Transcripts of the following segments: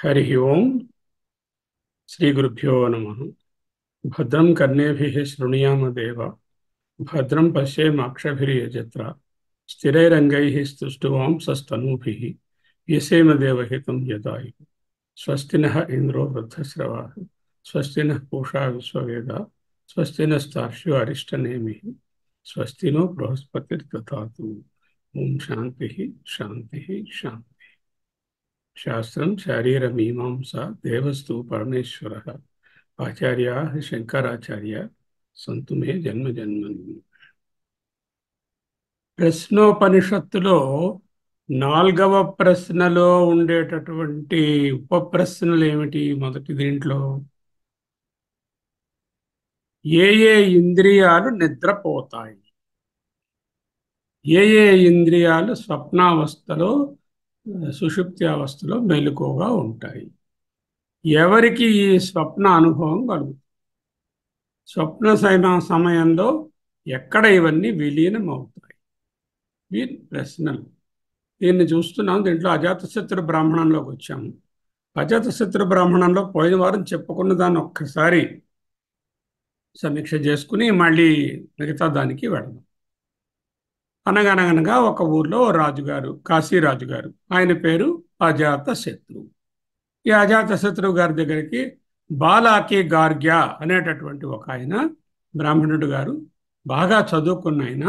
हरि ओम श्री गुरुभ्यो नमः। भद्रं कर्णेभिः शृणुयाम देव, भद्रं पश्येमाक्षभिर्यजत्रा, स्थिरैरङ्गैः स्तुष्टुवांसस्तनूभिः व्यसेम देवहितं यदायुः। स्वस्ति नः इन्द्रो वृद्धश्रवाः, स्वस्ति नः पूषा विश्ववेदाः, स्वस्ति नस्तार्क्ष्यो अरिष्टनेमिः, स्वस्ति नो बृहस्पतिर्दधातु। ओम शांति शांति शांति। शास्त्रं शारीरमीमांसा देवस्तु परमेश्वरः, आचार्याः शंकराचार्य संतु मे जन्म जन्मनि। ప్రశ్నోపనిషత్తులో నాల్గవ ప్రశ్నలో ఉండేటటువంటి ఉపప్రశ్నలు ఏమిటి? మొదటి దీంట్లో ఏ ఏ ఇంద్రియాలు నిద్రపోతాయి, ఏ ఏ ఇంద్రియాలు స్వప్నావస్థలో సుషుప్తి అవస్థలో మెలకువగా ఉంటాయి, ఎవరికి ఈ స్వప్న అనుభవం కలుగుతుంది, స్వప్న సమయంలో ఎక్కడ ఇవన్నీ విలీనం అవుతాయి? వీరి ప్రశ్నలు. దీన్ని చూస్తున్నాం. దీంట్లో అజాతశత్రు బ్రాహ్మణంలోకి వచ్చాము. అజాతశత్రు బ్రాహ్మణంలో పోయిన వారం చెప్పుకున్న దాన్ని ఒక్కసారి సమీక్ష చేసుకుని మళ్ళీ మిగతా దానికి వెళదాం. అనగనగనగా ఒక ఊర్లో రాజుగారు, కాశీరాజు గారు, ఆయన పేరు అజాతశత్రువు. ఈ అజాతశత్రువు గారి దగ్గరికి బాలాకి గార్గ్య అనేటటువంటి ఒక ఆయన బ్రాహ్మణుడు గారు, బాగా చదువుకున్న ఆయన,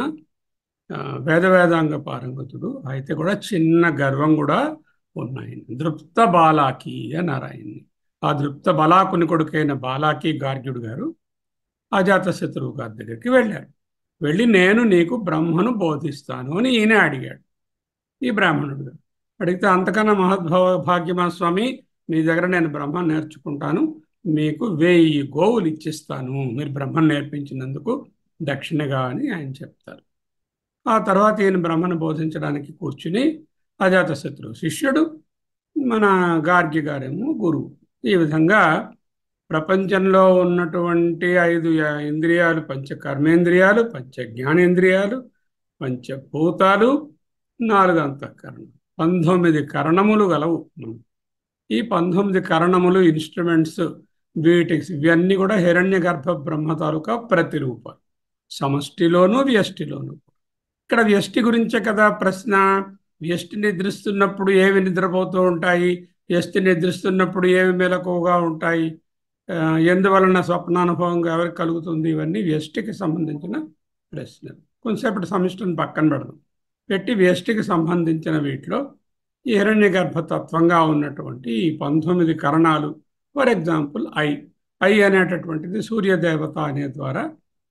వేదాంగ పారంగతుడు, అయితే కూడా చిన్న గర్వం కూడా ఉన్నాయి. దృప్త బాలాకి అన్నారు ఆయన్ని. ఆ దృప్త బలాకుని కొడుకైన బాలాకి గార్గ్యుడు గారు అజాతశత్రువు గారి దగ్గరికి వెళ్ళారు. వెళ్ళి నేను నీకు బ్రహ్మను బోధిస్తాను అని ఈయన అడిగాడు. ఈ బ్రాహ్మణుడు గారు అడిగితే, అంతకన్నా భాగ్యమా స్వామి, మీ దగ్గర నేను బ్రహ్మ నేర్చుకుంటాను, మీకు 1000 గోవులు ఇచ్చిస్తాను మీరు బ్రహ్మను నేర్పించినందుకు దక్షిణగా అని ఆయన చెప్తారు. ఆ తర్వాత ఈయన బ్రహ్మను బోధించడానికి కూర్చుని, అజాతశత్రువు శిష్యుడు, మన గార్గ్య గారేమో గురువు. ఈ విధంగా ప్రపంచంలో ఉన్నటువంటి 5 ఇంద్రియాలు, పంచ కర్మేంద్రియాలు, పంచ జ్ఞానేంద్రియాలు, పంచభూతాలు, 4 అంతఃకరణం, 19 కరణములు గలవు. ఈ 19 కరణములు, ఇన్స్ట్రుమెంట్స్, ఇవన్నీ కూడా హిరణ్య గర్భ బ్రహ్మ తాలూకా ప్రతిరూపాలు, సమష్టిలోను వ్యష్టిలోను. ఇక్కడ వ్యష్టి గురించే కదా ప్రశ్న. వ్యష్టి నిద్రిస్తున్నప్పుడు ఏవి నిద్రపోతూ ఉంటాయి, వ్యష్టి నిద్రిస్తున్నప్పుడు ఏవి మెలకువగా ఉంటాయి, ఎందువలన స్వప్నానుభవం ఎవరికి కలుగుతుంది, ఇవన్నీ వ్యష్టికి సంబంధించిన ప్రశ్నలు. కొంతసేపటి సమిష్టిని పక్కన పెడదాం. పెట్టి వ్యష్టికి సంబంధించిన వీటిలో ఈ హిరణ్య గర్భతత్వంగా ఉన్నటువంటి ఈ 19 కరణాలు, ఫర్ ఎగ్జాంపుల్ ఐ అనేటటువంటిది సూర్యదేవత అనే ద్వారా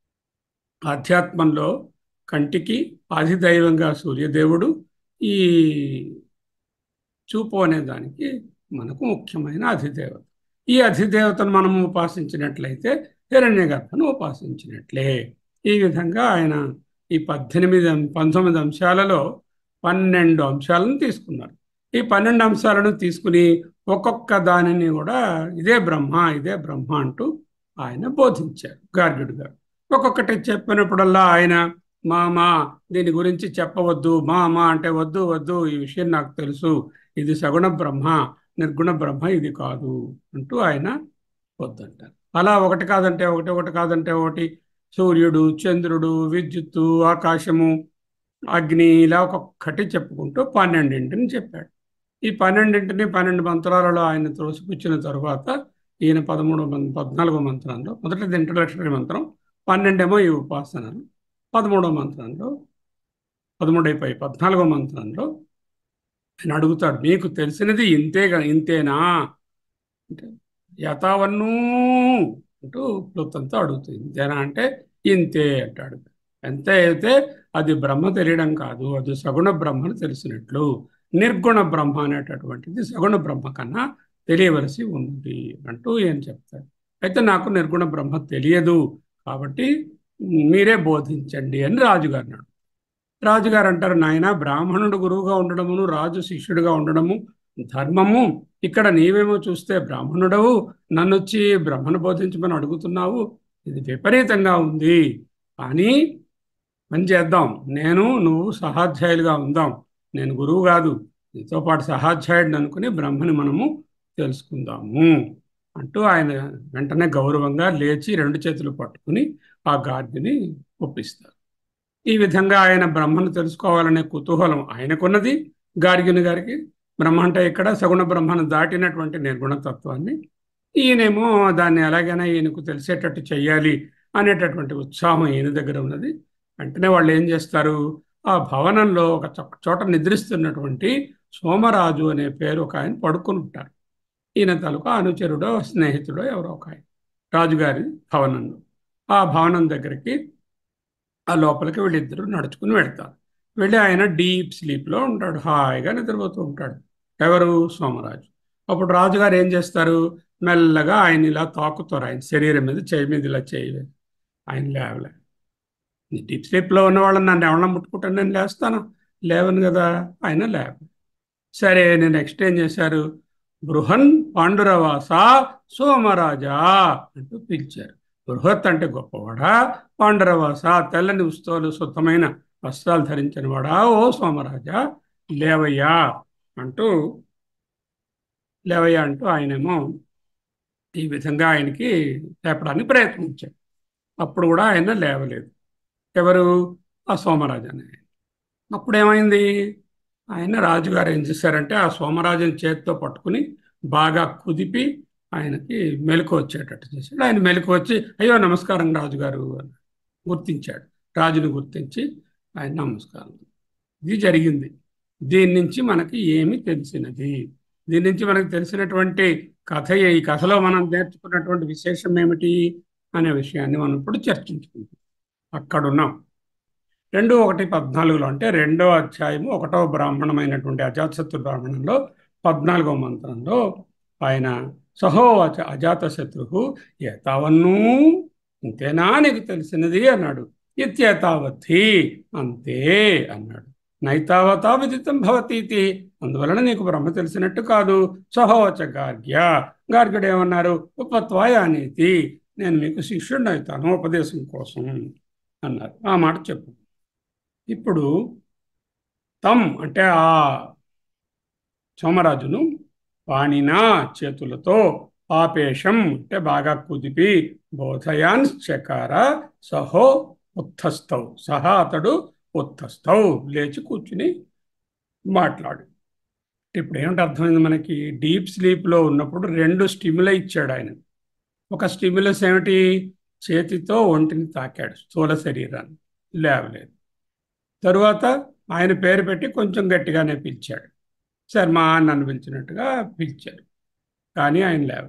ఆధ్యాత్మంలో కంటికి ఆదిదైవంగా సూర్యదేవుడు, ఈ చూపు అనే దానికి మనకు ముఖ్యమైన అధిదేవత. ఈ అధిదేవతను మనము ఉపాసించినట్లయితే హిరణ్య గర్భను ఉపాసించినట్లే. ఈ విధంగా ఆయన ఈ 19 అంశాలలో 12 అంశాలను తీసుకున్నారు. ఈ 12 అంశాలను తీసుకుని ఒక్కొక్క దానిని కూడా ఇదే బ్రహ్మ, ఇదే బ్రహ్మ అంటూ ఆయన బోధించారు గార్గ్యుడు గారు. ఒక్కొక్కటి చెప్పినప్పుడల్లా ఆయన మా దీని గురించి చెప్పవద్దు, మా అంటే వద్దు వద్దు, ఈ విషయం నాకు తెలుసు, ఇది సగుణ బ్రహ్మ, నిర్గుణ బ్రహ్మ ఇది కాదు అంటూ ఆయన వద్దంటారు. అలా ఒకటి కాదంటే ఒకటి, ఒకటి కాదంటే ఒకటి, సూర్యుడు, చంద్రుడు, విద్యుత్తు, ఆకాశము, అగ్ని, ఇలా ఒక్కొక్కటి చెప్పుకుంటూ 12ని చెప్పాడు. ఈ 12ని 12 మంత్రాలలో ఆయన త్రోసిపుచ్చిన తరువాత ఈయన 14వ మంత్రంలో, మొదటిది ఇంట్రడక్షనరీ మంత్రం, 12 ఏమో ఈ ఉపాసనలు, 13వ మంత్రంలో 13 అయిపోయి 14వ మంత్రంలో ఆయన అడుగుతాడు, మీకు తెలిసినది ఇంతేనా అంటే యథావన్నూ అంటూ ప్లుతంతో అడుగుతుంది. ఇంతేనా అంటే ఇంతే అంటాడు. ఎంత అయితే అది బ్రహ్మ తెలియడం కాదు, అది సగుణ బ్రహ్మను తెలిసినట్లు. నిర్గుణ బ్రహ్మ అనేటటువంటిది సగుణ బ్రహ్మ కన్నా తెలియవలసి ఉంది అంటూ ఏం చెప్తాడు. అయితే నాకు నిర్గుణ బ్రహ్మ తెలియదు, కాబట్టి మీరే బోధించండి అని రాజుగారు అన్నాడు. రాజుగారు అంటారు, నాయన, బ్రాహ్మణుడు గురువుగా ఉండడమును రాజు శిష్యుడిగా ఉండడము ధర్మము. ఇక్కడ నీవేమో చూస్తే బ్రాహ్మణుడవు, నన్ను వచ్చి బ్రహ్మను బోధించమని అడుగుతున్నావు, ఇది విపరీతంగా ఉంది. కానీ పని చేద్దాం, నువ్వు సహాధ్యాయులుగా ఉందాం. నేను గురువు కాదు, నీతో పాటు సహాధ్యాయుడిని అనుకుని బ్రహ్మని మనము తెలుసుకుందాము అంటూ ఆయన వెంటనే గౌరవంగా లేచి రెండు చేతులు పట్టుకుని ఆ గార్గిని ఒప్పిస్తారు. ఈ విధంగా ఆయన బ్రహ్మను తెలుసుకోవాలనే కుతూహలం ఆయనకున్నది. గార్గిని గారికి బ్రహ్మ అంటే ఇక్కడ సగుణ బ్రహ్మను దాటినటువంటి నిర్గుణ తత్వాన్ని, ఈయనేమో దాన్ని ఎలాగైనా ఈయనకు తెలిసేటట్టు చెయ్యాలి అనేటటువంటి ఉత్సాహం ఈయన దగ్గర ఉన్నది. వెంటనే వాళ్ళు ఏం చేస్తారు, ఆ భవనంలో ఒక చోట నిద్రిస్తున్నటువంటి సోమరాజు అనే పేరు ఒక ఆయన పడుకుని ఉంటారు. ఈయన తాలూకా అనుచరుడో స్నేహితుడో ఎవరో ఒక ఆయన రాజుగారి భవనంలో. ఆ భవనం దగ్గరికి ఆ లోపలికి వీళ్ళిద్దరూ నడుచుకుని వెళ్తారు. వెళ్ళి ఆయన డీప్ స్లీప్లో ఉంటాడు, హాయిగా నిద్రపోతూ ఉంటాడు. ఎవరు? సోమరాజు. అప్పుడు రాజుగారు ఏం చేస్తారు, మెల్లగా ఆయన ఇలా తాకుతారు, ఆయన శరీరం మీద చేయి మీద ఇలా చేయలేదు. ఆయన లేవలే. డీప్ స్లీప్లో ఉన్న వాళ్ళని నన్ను ఎవరన్నా ముట్టుకుంటాను, నేను లేస్తాను? లేవను కదా. ఆయన లేవ. సరే, నేను నెక్స్ట్ ఏం చేశారు, బృహన్ పాండురవాస సోమరాజా అంటూ పిలిచారు. బృహత్ అంటే గొప్పవాడా, పాండురవాస తెల్లని వస్తువులు శుద్ధమైన వస్త్రాలు ధరించిన వాడా, ఓ సోమరాజా లేవయ్యా అంటూ లేవయ్యా అంటూ ఆయనేమో ఈ విధంగా ఆయనకి లేపడానికి ప్రయత్నించాడు. అప్పుడు కూడా ఆయన లేవలేదు. ఎవరు? ఆ సోమరాజు అనే ఆయన. అప్పుడు ఏమైంది, ఆయన రాజుగారు ఏం చేశారంటే ఆ సోమరాజుని చేతితో పట్టుకుని బాగా కుదిపి ఆయనకి మెలకు వచ్చేటట్టు చేశాడు. ఆయన మెలకు వచ్చి, అయ్యో నమస్కారం రాజుగారు అని గుర్తించాడు. రాజుని గుర్తించి ఆయన నమస్కారం. ఇది జరిగింది. దీని నుంచి మనకి ఏమి తెలిసినది, దీని నుంచి మనకు తెలిసినటువంటి కథ, ఈ కథలో మనం నేర్చుకున్నటువంటి విశేషం ఏమిటి అనే విషయాన్ని మనం ఇప్పుడు చర్చించుకుంటాం. అక్కడున్నాం 2:1-14 అంటే 2వ అధ్యాయము 1వ బ్రాహ్మణమైనటువంటి అజాతశత్రు బ్రాహ్మణంలో 14వ మంత్రంలో ఆయన సహోవాచ అజాతశత్రు ఏతావన్నూ, ఇంతేనా నీకు తెలిసినది అన్నాడు. ఇత్యేతావద్ధి, అంతే అన్నాడు. నైతావతా విదితం భవతీతి, అందువలన నీకు బ్రహ్మ తెలిసినట్టు కాదు. సహోవచ గార్గ్య, గార్గ్యుడు ఏమన్నారు, ఉపత్వాయ అనేది, నేను మీకు శిష్యుడిని అవుతాను ఉపదేశం కోసం అన్నారు. ఆ మాట చెప్పు. ఇప్పుడు తం అంటే ఆ సోమరాజును పాణినా చేతులతో, ఆపేషం అంటే బాగా కుదిపి, బోధయాన్ చకార సహో ఉత్థస్థౌ, సహా అతడు ఉత్థస్థౌ లేచి కూర్చుని మాట్లాడు. ఇప్పుడు ఏమిటి అర్థమైంది మనకి, డీప్ స్లీప్లో ఉన్నప్పుడు 2 స్టిమ్యులై ఇచ్చాడు ఆయన. ఒక స్టిమ్యులస్ ఏమిటి, చేతితో ఒంటిని తాకాడు, స్థూల శరీరాన్ని, లేవలేదు. తరువాత ఆయన పేరు పెట్టి కొంచెం గట్టిగానే పిలిచాడు, శర్మ నన్ను పిలిచినట్టుగా పిలిచారు, కానీ ఆయన లేవ.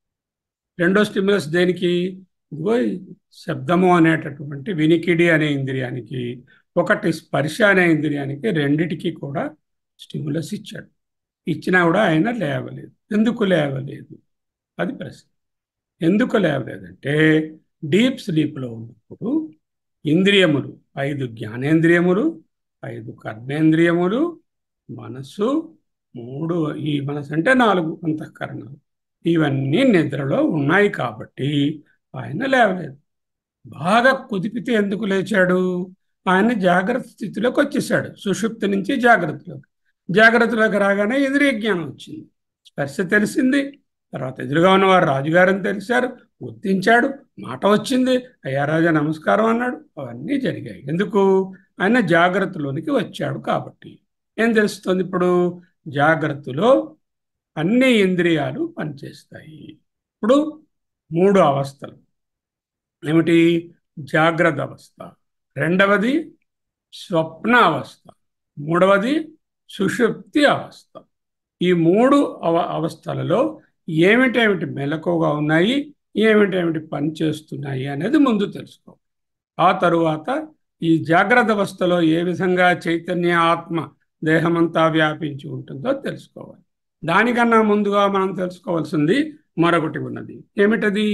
రెండో స్టిమ్యులస్ దేనికి, ఇదిగో శబ్దము అనేటటువంటి వినికిడి అనే ఇంద్రియానికి, ఒకటి స్పర్శ అనే ఇంద్రియానికి, రెండిటికి కూడా స్టిమ్యులస్ ఇచ్చాడు. ఇచ్చినా కూడా ఆయన లేవలేదు. ఎందుకు లేవలేదు, అది ప్రశ్న. ఎందుకు లేవలేదంటే డీప్ స్లీప్లో ఉన్నప్పుడు ఇంద్రియములు 5 జ్ఞానేంద్రియములు, 5 కర్మేంద్రియములు, మనస్సు 3, ఈ మనసు అంటే 4 అంతఃకరణాలు, ఇవన్నీ నిద్రలో ఉన్నాయి కాబట్టి ఆయన లేవలేదు. బాగా కుదిపితే ఎందుకు లేచాడు, ఆయన జాగ్రత్త స్థితిలోకి వచ్చేసాడు. సుషుప్తి నుంచి జాగ్రత్తలోకి, జాగ్రత్తలోకి రాగానే ఇంద్రియ జ్ఞానం వచ్చింది, స్పర్శ తెలిసింది. తర్వాత ఎదురుగా ఉన్నవారు రాజుగారని తెలిసారు, గుర్తించాడు, మాట వచ్చింది, అయ్యా రాజా నమస్కారం అన్నాడు. అవన్నీ జరిగాయి. ఎందుకు, ఆయన జాగ్రత్తలోనికి వచ్చాడు కాబట్టి. ఏం తెలుస్తుంది ఇప్పుడు, జాగ్రత్తలో అన్ని ఇంద్రియాలు పనిచేస్తాయి. ఇప్పుడు 3 అవస్థలు ఏమిటి, జాగ్రత్త అవస్థ, రెండవది స్వప్న అవస్థ, మూడవది సుషుప్తి అవస్థ. ఈ 3 అవస్థలలో ఏమిటేమిటి మెలకువగా ఉన్నాయి, ఏమిటేమిటి పని చేస్తున్నాయి అనేది ముందు తెలుసుకో. ఆ తరువాత ఈ జాగ్రత్త అవస్థలో ఏ విధంగా చైతన్య ఆత్మ దేహమంతా వ్యాపించి ఉంటుందో తెలుసుకోవాలి. దానికన్నా ముందుగా మనం తెలుసుకోవాల్సింది మరొకటి ఉన్నది. ఏమిటది,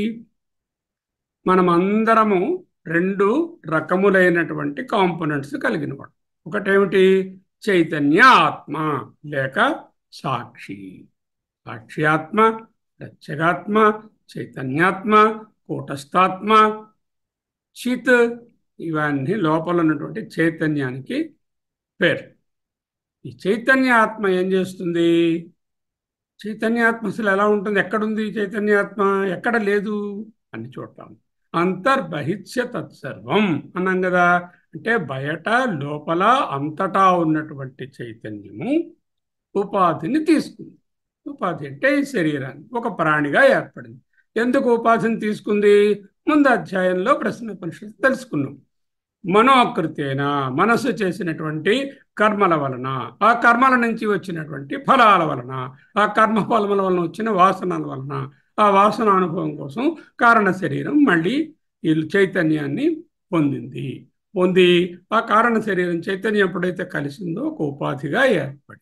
మనమందరము 2 రకములైనటువంటి కాంపోనెంట్స్ కలిగిన వాడు. ఒకటేమిటి, చైతన్య ఆత్మ లేక సాక్షి. సాక్షి ఆత్మ, ప్రత్యేగాత్మ, చైతన్యాత్మ, కూటస్థాత్మ, చిత్, ఇవన్నీ లోపల ఉన్నటువంటి చైతన్యానికి పేరు. ఈ చైతన్య ఆత్మ ఏం చేస్తుంది, చైతన్యాత్మ అసలు ఎలా ఉంటుంది, ఎక్కడుంది చైతన్యాత్మ, ఎక్కడ లేదు అని చూడటం. అంతర్బహిష్య తత్సర్వం అన్నాం కదా. అంటే బయట లోపల అంతటా ఉన్నటువంటి చైతన్యము ఉపాధిని తీసుకుంది. ఉపాధి అంటే ఈ శరీరాన్ని ఒక ప్రాణిగా ఏర్పడింది. ఎందుకు ఉపాధిని తీసుకుంది? ముందు అధ్యాయంలో ప్రశ్నోపనిషత్తు తెలుసుకున్నాం. మనోకృతేన, మనసు చేసినటువంటి కర్మల వలన, ఆ కర్మల నుంచి వచ్చినటువంటి ఫలాల వలన, ఆ కర్మ ఫలముల వలన వచ్చిన వాసనల వలన, ఆ వాసన అనుభవం కోసం కారణ శరీరం మళ్ళీ ఈ చైతన్యాన్ని పొందింది. పొంది ఆ కారణ శరీరం చైతన్యం ఎప్పుడైతే కలిసిందో ఒక ఉపాధిగా ఏర్పడింది.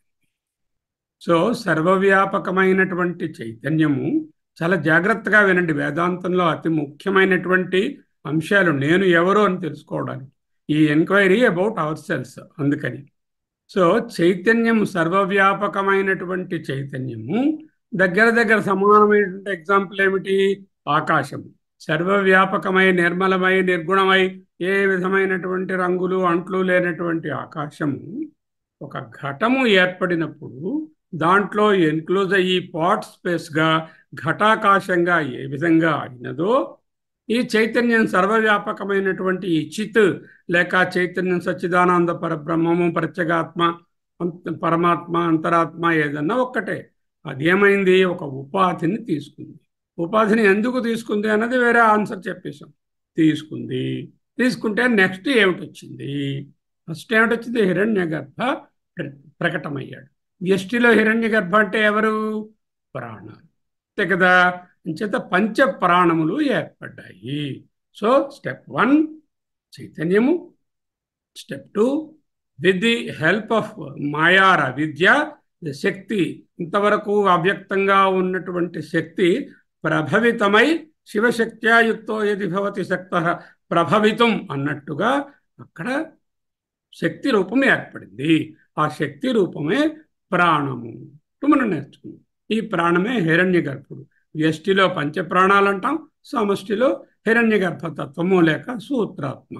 సో సర్వవ్యాపకమైనటువంటి చైతన్యము, చాలా జాగ్రత్తగా వినండి, వేదాంతంలో అతి ముఖ్యమైనటువంటి అంశాలు నేను ఎవరు అని తెలుసుకోవడానికి, ఈ ఎంక్వైరీ అబౌట్ అవర్ సెల్స్. అందుకని సో చైతన్యం, సర్వవ్యాపకమైనటువంటి చైతన్యము దగ్గర దగ్గర సమానమైనటువంటి ఎగ్జాంపుల్ ఏమిటి? ఆకాశము. సర్వవ్యాపకమై, నిర్మలమై, నిర్గుణమై, ఏ విధమైనటువంటి రంగులు అంట్లు లేనటువంటి ఆకాశము ఒక ఘటము ఏర్పడినప్పుడు దాంట్లో ఎన్క్లోజ్ అయ్యి పాట్ స్పేస్గా ఘటాకాశంగా ఏ విధంగా అయినదో, ఈ చైతన్యం సర్వవ్యాపకమైనటువంటి ఈ చిత్ లేక చైతన్యం, సచ్చిదానంద పరబ్రహ్మము, ప్రత్యేగాత్మ, పరమాత్మ, అంతరాత్మ ఏదన్నా ఒక్కటే. అదేమైంది? ఒక ఉపాధిని తీసుకుంది. ఉపాధిని ఎందుకు తీసుకుంది అన్నది వేరే ఆన్సర్ చెప్పేశాం. తీసుకుంది. తీసుకుంటే నెక్స్ట్ ఏమిటి వచ్చింది? ఫస్ట్ ఏమిటి వచ్చింది? హిరణ్యగర్భ ప్రకటమయ్యాడు. వ్యష్టిలో హిరణ్యగర్భ అంటే ఎవరు? ప్రాణాలు అంతే కదా. అంచేత పంచ ప్రాణములు ఏర్పడ్డాయి. సో స్టెప్ 1 చైతన్యము, step 2 with the help of మాయార విద్య, శక్తి, ఇంతవరకు అవ్యక్తంగా ఉన్నటువంటి శక్తి ప్రభవితమై, శివశక్త్యా యుక్తో యది భవతి శక్తః ప్రభవితం అన్నట్టుగా అక్కడ శక్తి రూపం ఏర్పడింది. ఆ శక్తి రూపమే ప్రాణము మనం నేర్చుకున్నాం. ఈ ప్రాణమే హిరణ్య గర్భుడు. వ్యష్టిలో పంచప్రాణాలు అంటాం, సమష్టిలో హిరణ్య గర్భతత్వము లేక సూత్రాత్మ.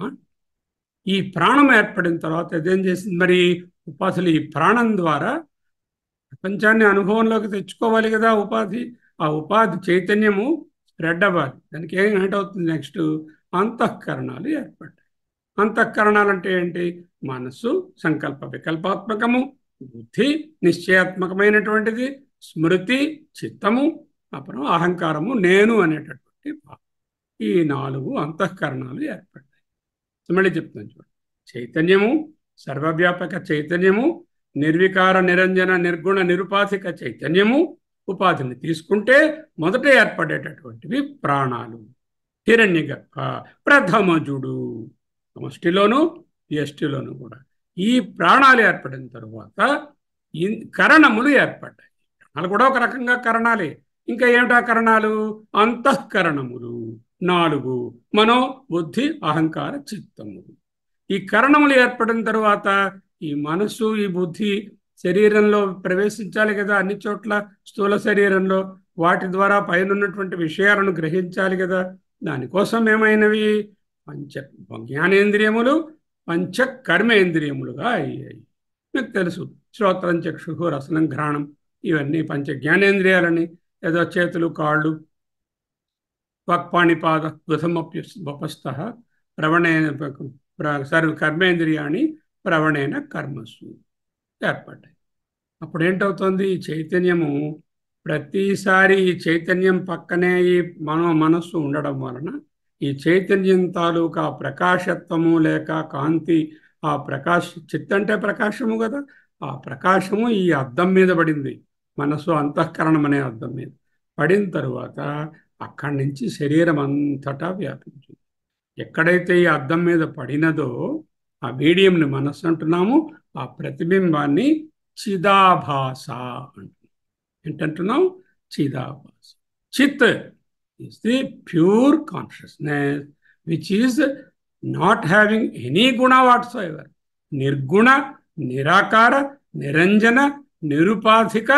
ఈ ప్రాణం ఏర్పడిన తర్వాత ఇదేం చేసింది మరి? ఉపాధులు ఈ ప్రాణం ద్వారా ప్రపంచాన్ని అనుభవంలోకి తెచ్చుకోవాలి కదా. ఉపాధి, ఆ ఉపాధి చైతన్యము స్ప్రెడ్ అవ్వాలి. దానికి ఏం అవుతుంది? నెక్స్ట్ అంతఃకరణాలు ఏర్పడ్డాయి. అంతఃకరణాలు అంటే ఏంటి? మనస్సు సంకల్ప వికల్పాత్మకము, బుద్ధి నిశ్చయాత్మకమైనటువంటిది, స్మృతి చిత్తము, అప్పుడు అహంకారము నేను అనేటటువంటి భావం. ఈ 4 అంతఃకరణాలు ఏర్పడ్డాయి. మళ్ళీ చెప్తాను చూడండి. చైతన్యము, సర్వవ్యాపక చైతన్యము, నిర్వికార నిరంజన నిర్గుణ నిరుపాధిక చైతన్యము, ఉపాధిని తీసుకుంటే మొదట ఏర్పడేటటువంటివి ప్రాణాలు. హిరణ్యగర్భ ప్రథమజుడు, సమష్టిలోను వ్యష్టిలోను కూడా ఈ ప్రాణాలు ఏర్పడిన తరువాత కరణములు ఏర్పడ్డాయి. కరణాలు కూడా ఒక రకంగా కరణాలే. ఇంకా ఏమిటా కరణాలు? అంతఃకరణములు 4: మనో, బుద్ధి, అహంకార, చిత్తములు. ఈ కరణములు ఏర్పడిన తరువాత ఈ మనస్సు, ఈ బుద్ధి శరీరంలో ప్రవేశించాలి కదా. అన్ని చోట్ల స్థూల శరీరంలో వాటి ద్వారా పైన ఉన్నటువంటి విషయాలను గ్రహించాలి కదా. దానికోసం ఏమైనవి? పంచ జ్ఞానేంద్రియములు పంచ కర్మేంద్రియములుగా అయ్యాయి. మీకు తెలుసు, శ్రోత్రం, చక్షు, రసనం, ఘ్రాణం, ఇవన్నీ పంచ జ్ఞానేంద్రియాలని. ఏదో చేతులు, కాళ్ళు, వాక్పాణిపాద బుధమప్యుపస్థ ప్రవణేన సర్వ కర్మేంద్రియాన్ని ప్రవణేన కర్మసు ఏర్పడ్డాయి. అప్పుడు ఏంటవుతుంది? ఈ చైతన్యము ప్రతిసారి ఈ చైతన్యం పక్కనే ఈ మనస్సు ఉండడం వలన ఈ చైతన్యం తాలూకా ప్రకాశత్వము లేక కాంతి, ఆ చిత్త అంటే ప్రకాశము కదా, ఆ ప్రకాశము ఈ అద్దం మీద పడింది. మనస్సు అంతఃకరణం అనే అద్దం మీద పడిన తరువాత అక్కడి నుంచి శరీరం అంతటా వ్యాపించింది. ఎక్కడైతే ఈ అద్దం మీద పడినదో ఆ మీడియంని మనస్సు అంటున్నాము, ఆ ప్రతిబింబాన్ని చిదాభాస అంటున్నాం. ఏంటంటున్నాం? చిదాభాస. చిత్ is the pure consciousness which is not having any గుణ వాట్స్ ఎవర్. నిర్గుణ, నిరాకార, నిరంజన, నిరుపాధిక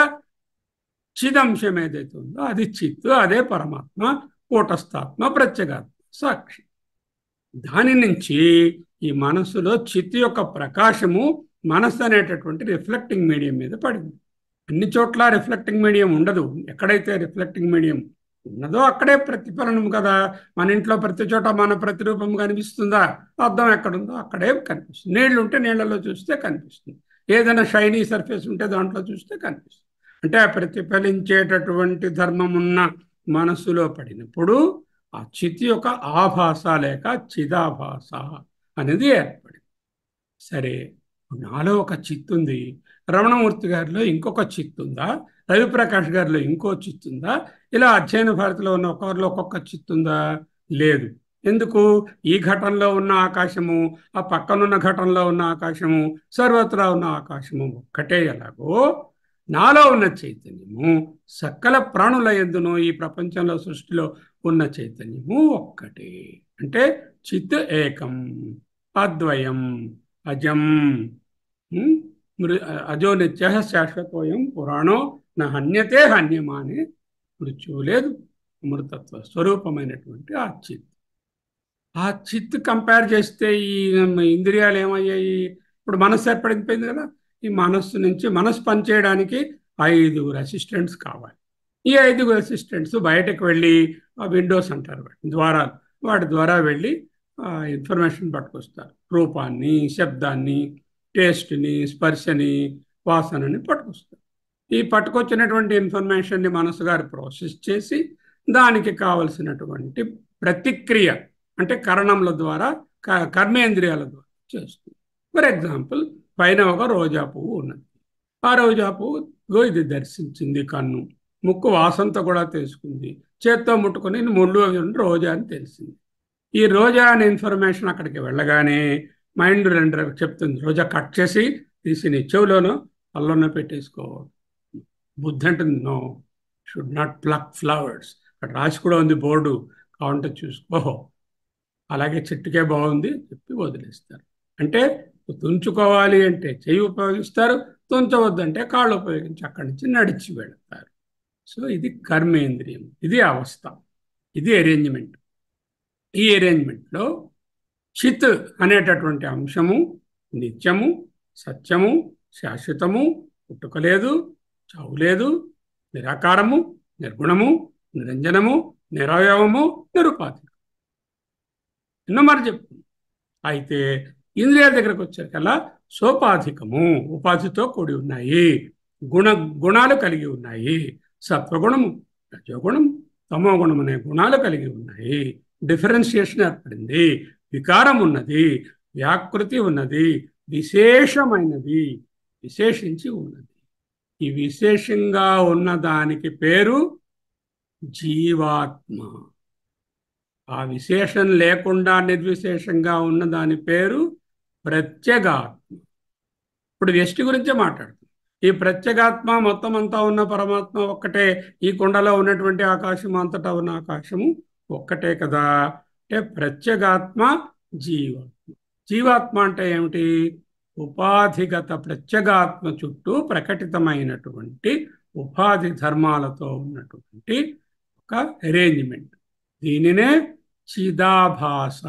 చిదంశం ఏదైతే ఉందో అది చిత్తు, అదే పరమాత్మ, కూటస్థాత్మ, ప్రత్యేగాత్మ, సాక్షి. దాని నుంచి ఈ మనస్సులో చిత్తు యొక్క ప్రకాశము మనస్సు అనేటటువంటి రిఫ్లెక్టింగ్ మీడియం మీద పడింది. అన్ని చోట్ల రిఫ్లెక్టింగ్ మీడియం ఉండదు. ఎక్కడైతే రిఫ్లెక్టింగ్ మీడియం ఉన్నదో అక్కడే ప్రతిఫలనం కదా. మన ఇంట్లో ప్రతి చోట మన ప్రతిరూపం కనిపిస్తుందా? అద్దం ఎక్కడుందో అక్కడే కనిపిస్తుంది. నీళ్లు ఉంటే నీళ్లలో చూస్తే కనిపిస్తుంది. ఏదైనా షైనీ సర్ఫేస్ ఉంటే దాంట్లో చూస్తే కనిపిస్తుంది. అంటే ఆ ప్రతిఫలించేటటువంటి ధర్మం ఉన్న మనస్సులో పడినప్పుడు ఆ చిత్ యొక్క ఆభాస లేక చిదాభాస అనేది ఏర్పడింది. సరే, నాలో ఒక చిత్తు ఉంది, రమణమూర్తి గారిలో ఇంకొక చిత్తు ఉందా, రవిప్రకాష్ గారిలో ఇంకో చిత్తు ఉందా, ఇలా అధ్యయన భారతిలో ఉన్న ఒకరిలో ఒక్కొక్క చిత్తు ఉందా? లేదు. ఎందుకు? ఈ ఘటనలో ఉన్న ఆకాశము, ఆ పక్కనున్న ఘటనలో ఉన్న ఆకాశము, సర్వత్రా ఉన్న ఆకాశము ఒక్కటే ఎలాగో నాలో ఉన్న చైతన్యము సకల ప్రాణుల యందును ఈ ప్రపంచంలో సృష్టిలో ఉన్న చైతన్యము ఒక్కటే. అంటే చిత్ ఏకం, అద్వయం, అజం, ఉమ్, అజో నిత్య శాశ్వతోయం పురాణో నా హన్యతే హన్యమానే. మృత్యువు లేదు, అమృతత్వ స్వరూపమైనటువంటి ఆ చిత్ కంపేర్ చేస్తే ఈ ఇంద్రియాలు ఏమయ్యాయి? ఇప్పుడు మనస్సు ఏర్పడిపోయింది కదా. ఈ మనస్సు నుంచి మనస్సు పనిచేయడానికి 5 అసిస్టెంట్స్ కావాలి. ఈ 5 అసిస్టెంట్స్ బయటకు వెళ్ళి ఆ విండోస్ అంటారు వాటి ద్వారాలు, వాటి ద్వారా వెళ్ళి ఇన్ఫర్మేషన్ పట్టుకొస్తారు. రూపాన్ని, శబ్దాన్ని, టేస్ట్ని, స్పర్శని, వాసనని పట్టుకొస్తారు. ఈ పట్టుకొచ్చినటువంటి ఇన్ఫర్మేషన్ని మనసు గారు ప్రాసెస్ చేసి దానికి కావలసినటువంటి ప్రతిక్రియ అంటే కరణముల ద్వారా, కర్మేంద్రియాల ద్వారా చేస్తుంది. ఫర్ ఎగ్జాంపుల్, పైన ఒక రోజా పువ్వు ఉన్నది. ఆ రోజా పువ్వు ఇది దర్శించింది కన్ను, ముక్కు వాసనతో కూడా తెలుసుకుంది, చేత్తో ముట్టుకొని ముళ్ళు అవి రోజా అని తెలిసింది. ఈ రోజా అనే ఇన్ఫర్మేషన్ అక్కడికి వెళ్ళగానే మైండ్ రెండు చెప్తుంది, రోజా కట్ చేసి తీసి నీ చెవులోనో అల్లంలో పెట్టేసుకో. బుద్ధి అంటుంది, no, should not pluck flowers. అక్కడ రాసి కూడా ఉంది బోర్డు, కావాలంటే చూసుకో. అలాగే చెట్టుకే బాగుంది చెప్పి వదిలేస్తారు. అంటే తుంచుకోవాలి అంటే చెయ్యి ఉపయోగిస్తారు, తుంచవద్దంటే కాళ్ళు ఉపయోగించి అక్కడి నుంచి నడిచి వెళతారు. సో ఇది కర్మేంద్రియం, ఇది అవస్థ, ఇది అరేంజ్మెంట్. ఈ అరేంజ్మెంట్లో చిత్ అనేటటువంటి అంశము నిత్యము, సత్యము, శాశ్వతము, పుట్టుకలేదు, చావు లేదు, నిరాకారము, నిర్గుణము, నిరంజనము, నిరవయవము, నిరుపాధి. ఎన్నో మరి చెప్తుంది. అయితే ఇంద్రియాల దగ్గరకు వచ్చేకల్లా సోపాధికము, ఉపాధితో కూడి ఉన్నాయి, గుణాలు కలిగి ఉన్నాయి. సత్వగుణము, రజోగుణం, తమో గుణం అనే గుణాలు కలిగి ఉన్నాయి. డిఫరెన్షియేషన్ ఏర్పడింది, వికారం ఉన్నది, వ్యాకృతి ఉన్నది, విశేషమైనది, విశేషించి ఉన్నది. ఈ విశేషంగా ఉన్న దానికి పేరు జీవాత్మ. ఆ విశేషం లేకుండా నిర్విశేషంగా ఉన్న దాని పేరు ప్రత్యేగాత్మ. ఇప్పుడు వ్యష్టి గురించే మాట్లాడుతుంది. ఈ ప్రత్యేగాత్మ మొత్తం అంతా ఉన్న పరమాత్మ ఒక్కటే. ఈ కొండలో ఉన్నటువంటి ఆకాశం అంతటా ఉన్న ఆకాశము ఒక్కటే కదా. అంటే ప్రత్యేగాత్మ, జీవాత్మ. జీవాత్మ అంటే ఏమిటి? ఉపాధిగత ప్రత్యేగాత్మ చుట్టూ ప్రకటితమైనటువంటి ఉపాధి ధర్మాలతో ఉన్నటువంటి ఒక అరేంజ్మెంట్. దీనినే చిదాభాస.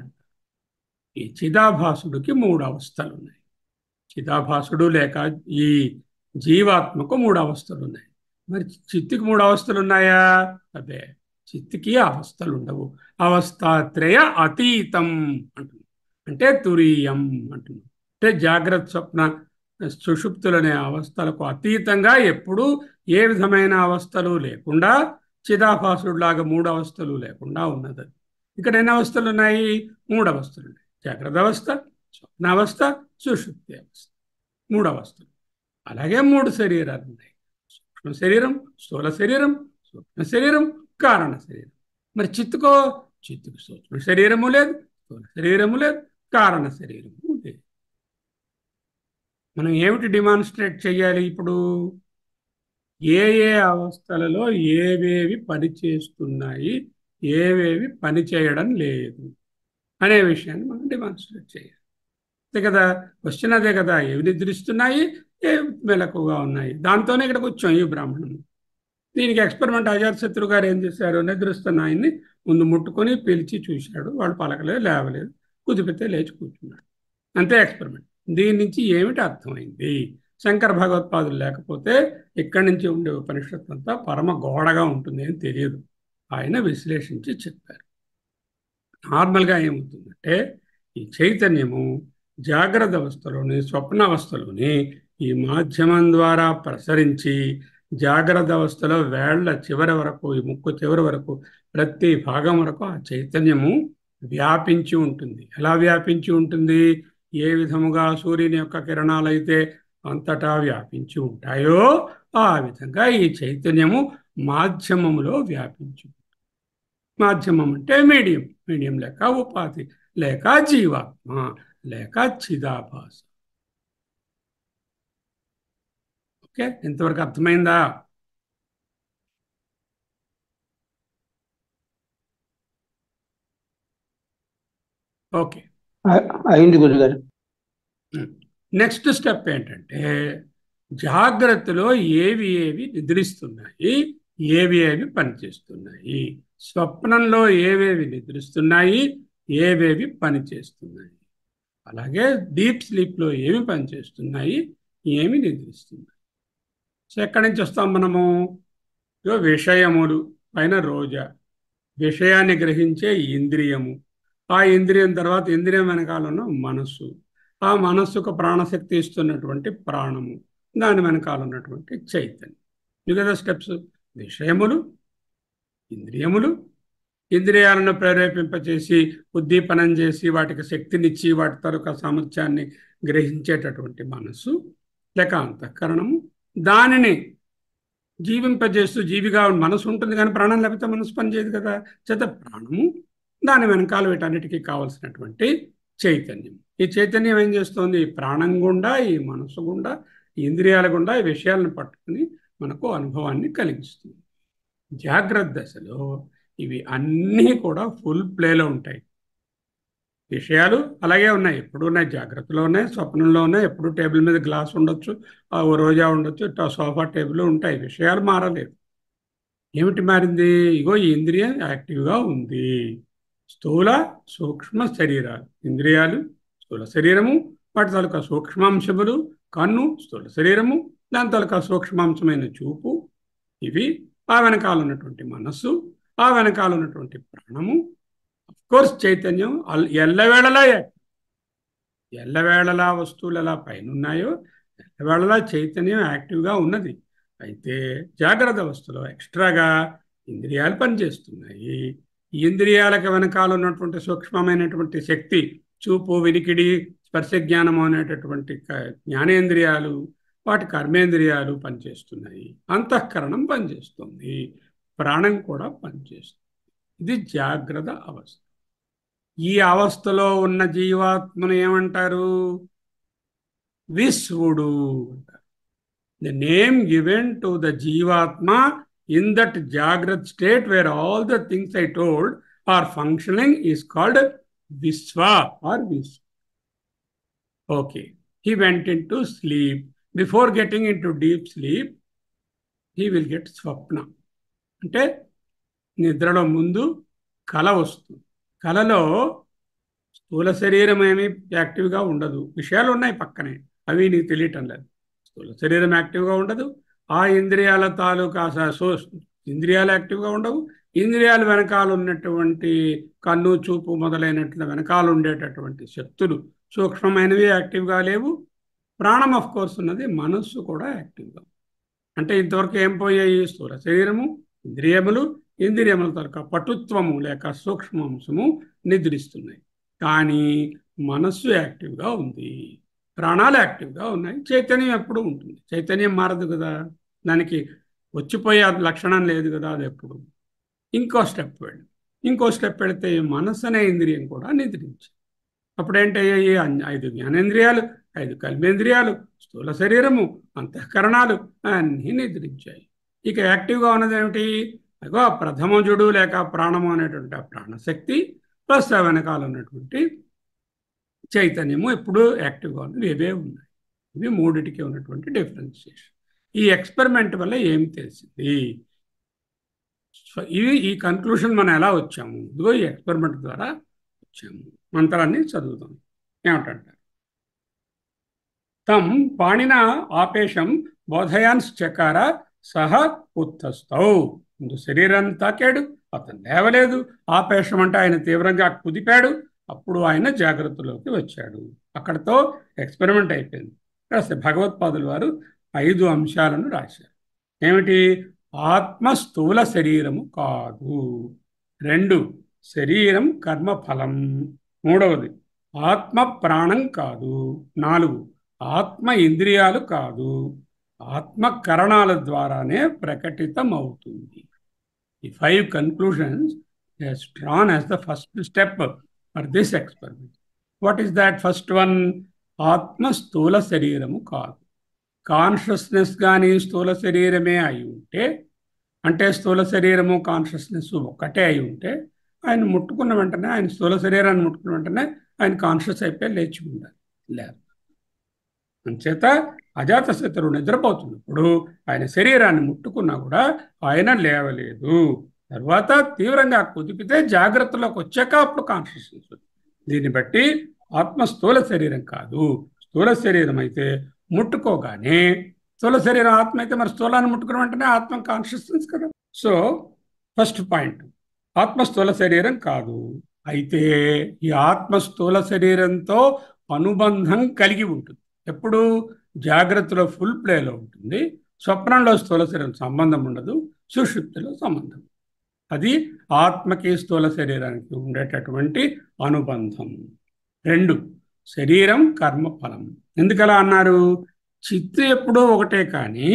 ఈ చిదాభాసుడికి 3 అవస్థలు ఉన్నాయి. చిదాభాసుడు లేక ఈ జీవాత్మకు 3 అవస్థలు ఉన్నాయి. మరి చిత్తుకి 3 అవస్థలు ఉన్నాయా? అదే, చిత్తుకి అవస్థలు ఉండవు. అవస్థాత్రయ అతీతం అంటుంది. అంటే తురీయం అంటుంది. అంటే జాగ్రత్త, స్వప్న, సుషుప్తులనే అవస్థలకు అతీతంగా ఎప్పుడూ ఏ విధమైన అవస్థలు లేకుండా చిదాభాసుడులాగా 3 అవస్థలు లేకుండా ఉన్నది. ఇక్కడ ఎన్ని అవస్థలు ఉన్నాయి? 3 అవస్థలు ఉన్నాయి. జాగ్రత్త అవస్థ, స్వప్నావస్థ, సుషుప్తి అవస్థ, 3 అవస్థలు. అలాగే 3 శరీరాలు ఉన్నాయి. సూక్ష్మ శరీరం, స్థూల శరీరం, సూక్ష్మ శరీరం, కారణ శరీరం. మరి చిత్తుకు సూక్ష్మ శరీరము లేదు, స్థూల శరీరము లేదు, కారణ శరీరము లేదు. మనం ఏమిటి డిమాన్స్ట్రేట్ చేయాలి ఇప్పుడు? ఏ ఏ అవస్థలలో ఏవేవి పనిచేస్తున్నాయి, ఏవేవి పని చేయడం లేదు అనే విషయాన్ని మనం డిమాన్స్ట్రేట్ చేయాలి. అంతే కదా, క్వశ్చన్ అదే కదా. ఏవి నిద్రిస్తున్నాయి, ఏవి మెలకుగా ఉన్నాయి, దాంతోనే ఇక్కడికి వచ్చాం ఈ బ్రాహ్మణం. దీనికి ఎక్స్పెరిమెంట్ అజాతశత్రు గారు ఏం చేశారు? నిద్రిస్తున్న ఆయన్ని ముందు ముట్టుకొని పిలిచి చూశాడు. వాడు పలకలేదు, లేవలేదు, కుదిపితే లేచి కూర్చున్నాడు. అంతే ఎక్స్పెరిమెంట్. దీని నుంచి ఏమిటి అర్థమైంది? శంకర భగవత్పాదులు లేకపోతే ఇక్కడి నుంచి ఉండే ఉపనిషత్తు అంతా పరమ గోడగా ఉంటుంది అని తెలియదు. ఆయన విశ్లేషించి చెప్పారు. నార్మల్గా ఏమవుతుందంటే ఈ చైతన్యము జాగ్రత్త అవస్థలోని స్వప్నావస్థలోని ఈ మాధ్యమం ద్వారా ప్రసరించి జాగ్రత్త అవస్థలో వేళ్ల చివరి వరకు, ఈ ముక్కు చివరి వరకు, ప్రతి భాగం వరకు ఆ చైతన్యము వ్యాపించి ఉంటుంది. ఎలా వ్యాపించి ఉంటుంది? ఏ విధముగా సూర్యుని యొక్క కిరణాలు అయితే అంతటా వ్యాపించి ఉంటాయో ఆ విధంగా ఈ చైతన్యము మాధ్యమములో వ్యాపించి, మాధ్యమం అంటే మీడియం, మీడియం లేక ఉపాధి లేక జీవాత్మ లేక చిదాభాస. ఓకే, ఇంతవరకు అర్థమైందా? ఓకే, అయింది గురుగారు. నెక్స్ట్ స్టెప్ ఏంటంటే జాగ్రత్తలో ఏవి ఏవి నిద్రిస్తున్నాయి, ఏవి ఏవి పనిచేస్తున్నాయి, స్వప్నంలో ఏవేవి నిద్రిస్తున్నాయి, ఏవేవి పనిచేస్తున్నాయి, అలాగే డీప్ స్లీప్లో ఏమి పనిచేస్తున్నాయి, ఏమి నిద్రిస్తున్నాయి. సో ఎక్కడి నుంచి వస్తాం మనము? విషయములు పైన రోజా, విషయాన్ని గ్రహించే ఇంద్రియము, ఆ ఇంద్రియం తర్వాత ఇంద్రియం వెనకాలన్న మనస్సు, ఆ మనస్సుకు ప్రాణశక్తి ఇస్తున్నటువంటి ప్రాణము, దాని వెనకాల ఉన్నటువంటి చైతన్యం. మిగతా స్టెప్స్ విషయములు, ఇంద్రియములు, ఇంద్రియాలను ప్రేరేపింపచేసి ఉద్దీపనం చేసి వాటికి శక్తినిచ్చి వాటి తరక సామర్థ్యాన్ని గ్రహించేటటువంటి మనస్సు లేక అంతఃకరణము, దానిని జీవింపజేస్తూ జీవిగా మనసు ఉంటుంది కానీ ప్రాణం లేకపోతే మనసు పనిచేయదు కదా. చేత ప్రాణము, దాని వెనకాల వీటన్నిటికీ కావలసినటువంటి చైతన్యం. ఈ చైతన్యం ఏం చేస్తుంది? ప్రాణం గుండా, ఈ మనసు గుండా, ఈ ఇంద్రియాల గుండా ఈ విషయాలను పట్టుకుని మనకు అనుభవాన్ని కలిగిస్తుంది. జాగ్రత్త దశలో ఇవి అన్నీ కూడా ఫుల్ ప్లేలో ఉంటాయి. విషయాలు అలాగే ఉన్నాయి, ఎప్పుడు ఉన్నాయి, జాగ్రత్తలో ఉన్నాయి, స్వప్నంలో ఉన్నాయి, ఎప్పుడు టేబుల్ మీద గ్లాస్ ఉండొచ్చు, రోజా ఉండొచ్చు, సోఫా టేబుల్ ఉంటాయి, విషయాలు మారలేదు. ఏమిటి మారింది? ఇగో ఈ ఇంద్రియం యాక్టివ్గా ఉంది. స్థూల సూక్ష్మ శరీరాలు, ఇంద్రియాలు స్థూల శరీరము, వాటి తాలూకా సూక్ష్మాంశములు, కన్ను స్థూల శరీరము, దాని తాలూకా సూక్ష్మాంశమైన చూపు, ఇవి ఆ వెనకాల ఉన్నటువంటి మనస్సు, ఆ వెనకాల ఉన్నటువంటి ప్రాణము, కోర్స్ చైతన్యం ఎల్లవేళలా ఎల్లవేళలా వస్తువులు ఎలా పైన ఉన్నాయో ఎల్లవేళలా చైతన్యం యాక్టివ్గా ఉన్నది. అయితే జాగ్రత్త అవస్థలో ఎక్స్ట్రాగా ఇంద్రియాలు పనిచేస్తున్నాయి. ఈ ఇంద్రియాలకు వెనకాల ఉన్నటువంటి సూక్ష్మమైనటువంటి శక్తి, చూపు, వినికిడి, స్పర్శ జ్ఞానము అనేటటువంటి జ్ఞానేంద్రియాలు, వాటి కర్మేంద్రియాలు పనిచేస్తున్నాయి. అంతఃకరణం పనిచేస్తుంది, ప్రాణం కూడా పనిచేస్తుంది. ఇది జాగ్రత్త అవస్థ. ఈ అవస్థలో ఉన్న జీవాత్మను ఏమంటారు? విశ్వుడు అంటారు. The name given to the జీవాత్మ ఇన్ దట్ జాగ్రత్త state where all the things I told are functioning is called విశ్వ ఆర్ విశ్వ. Okay, he went into sleep. Before getting into deep sleep, he will get స్వప్న. అంటే నిద్రలో ముందు కల వస్తుంది. కలలో స్థూల శరీరం ఏమీ యాక్టివ్గా ఉండదు, విషయాలు ఉన్నాయి పక్కనే, అవి నీకు తెలియటం లేదు. స్థూల శరీరం యాక్టివ్గా ఉండదు, ఆ ఇంద్రియాల తాలూకా ఇంద్రియాలు యాక్టివ్గా ఉండవు, ఇంద్రియాల వెనకాల ఉన్నటువంటి కన్ను, చూపు మొదలైనట్లు వెనకాల ఉండేటటువంటి శక్తులు సూక్ష్మమైనవి యాక్టివ్గా లేవు. ప్రాణం ఆఫ్ కోర్స్ ఉన్నది, మనస్సు కూడా యాక్టివ్గా. అంటే ఇంతవరకు ఏం పోయాయి? స్థూల శరీరము, ఇంద్రియములు, ఇంద్రియముల తాలూకా పటుత్వము లేక సూక్ష్మాంశము నిద్రిస్తున్నాయి. కానీ మనస్సు యాక్టివ్గా ఉంది, ప్రాణాలు యాక్టివ్గా ఉన్నాయి, చైతన్యం ఎప్పుడు ఉంటుంది. చైతన్యం మారదు కదా, దానికి వచ్చిపోయే లక్షణం లేదు కదా, అది ఎప్పుడు. ఇంకో స్టెప్ వెళితే మనస్సు అనే ఇంద్రియం కూడా నిద్రించి అప్పుడేంటయ్యాయి? 5 జ్ఞానేంద్రియాలు, 5 కర్మేంద్రియాలు, స్థూల శరీరము, అంతఃకరణాలు అన్నీ నిద్రించాయి. ఇక యాక్టివ్గా ఉన్నది ఏమిటి? అగో ప్రథమజుడు లేక ప్రాణము అనేటువంటి ఆ ప్రాణశక్తి ప్లస్ ఆ వెనకాల ఉన్నటువంటి చైతన్యము ఎప్పుడూ యాక్టివ్గా ఉన్నది. ఇవే ఉన్నాయి. ఇవి మూడిటికి ఉన్నటువంటి డిఫరెన్షియేషన్. ఈ ఎక్స్పెరిమెంట్ వల్ల ఏమి తెలిసింది? ఈ కన్క్లూషన్ మనం ఎలా వచ్చాము? ఇదిగో ఈ ఎక్స్పెరిమెంట్ ద్వారా వచ్చాము. మంత్రాన్ని చదువుతాం. ఏమిటంటారు? తం పాణినా ఆపేషం బోధయాన్శ్చకార సహ ఉత్తస్థౌ. ముందు శరీరాన్ని తాకాడు, అతను లేవలేదు. ఆపేషం అంటే ఆయన తీవ్రంగా కుదిపాడు. అప్పుడు ఆయన జాగ్రత్తలోకి వచ్చాడు. అక్కడతో ఎక్స్పెరిమెంట్ అయిపోయింది. రాస్తే భగవత్పాదుల వారు 5 అంశాలను రాశారు. ఏమిటి? ఆత్మ స్థూల శరీరము కాదు. 2, శరీరం కర్మఫలం. 3వది, ఆత్మ ప్రాణం కాదు. 4, ఆత్మ ఇంద్రియాలు కాదు. ఆత్మ కరణాల ద్వారానే ప్రకటితమవుతుంది. ఈ 5 conclusions is drawn as the first step for this experiment. What is that first one? ఆత్మ స్థూల శరీరము కాదు. కాన్షియస్నెస్ కానీ స్థూల శరీరమే అయి ఉంటే, అంటే స్థూల శరీరము కాన్షియస్నెస్ ఒక్కటే అయి ఉంటే, ఆయన ముట్టుకున్న వెంటనే, ఆయన స్థూల శరీరాన్ని ముట్టుకున్న వెంటనే ఆయన కాన్షియస్ అయిపోయి లేచి ఉండాలి. లేదు. అంచేత అజాతశత్రువు నిద్రపోతున్నప్పుడు ఆయన శరీరాన్ని ముట్టుకున్నా కూడా ఆయన లేవలేదు. తర్వాత తీవ్రంగా కుదిపితే జాగ్రత్తలోకి వచ్చాక అప్పుడు కాన్షియస్నెస్. దీన్ని బట్టి ఆత్మ స్థూల శరీరం కాదు. స్థూల శరీరం అయితే ముట్టుకోగానే, స్థూల శరీరం ఆత్మ అయితే మరి స్థూలాన్ని ముట్టుకున్న వెంటనే ఆత్మ కాన్షియస్నెస్ కదా. సో ఫస్ట్ పాయింట్, ఆత్మ స్థూల శరీరం కాదు. అయితే ఈ ఆత్మ స్థూల శరీరంతో అనుబంధం కలిగి ఉంటుంది. ఎప్పుడు? జాగ్రత్తలో ఫుల్ ప్లేలో ఉంటుంది. స్వప్నంలో స్థూల శరీరం సంబంధం ఉండదు, సుషుప్తిలో సంబంధం. అది ఆత్మకి స్థూల శరీరానికి ఉండేటటువంటి అనుబంధం. 2, శరీరం కర్మఫలం. ఎందుకలా అన్నారు? చిత్తు ఎప్పుడూ ఒకటే, కానీ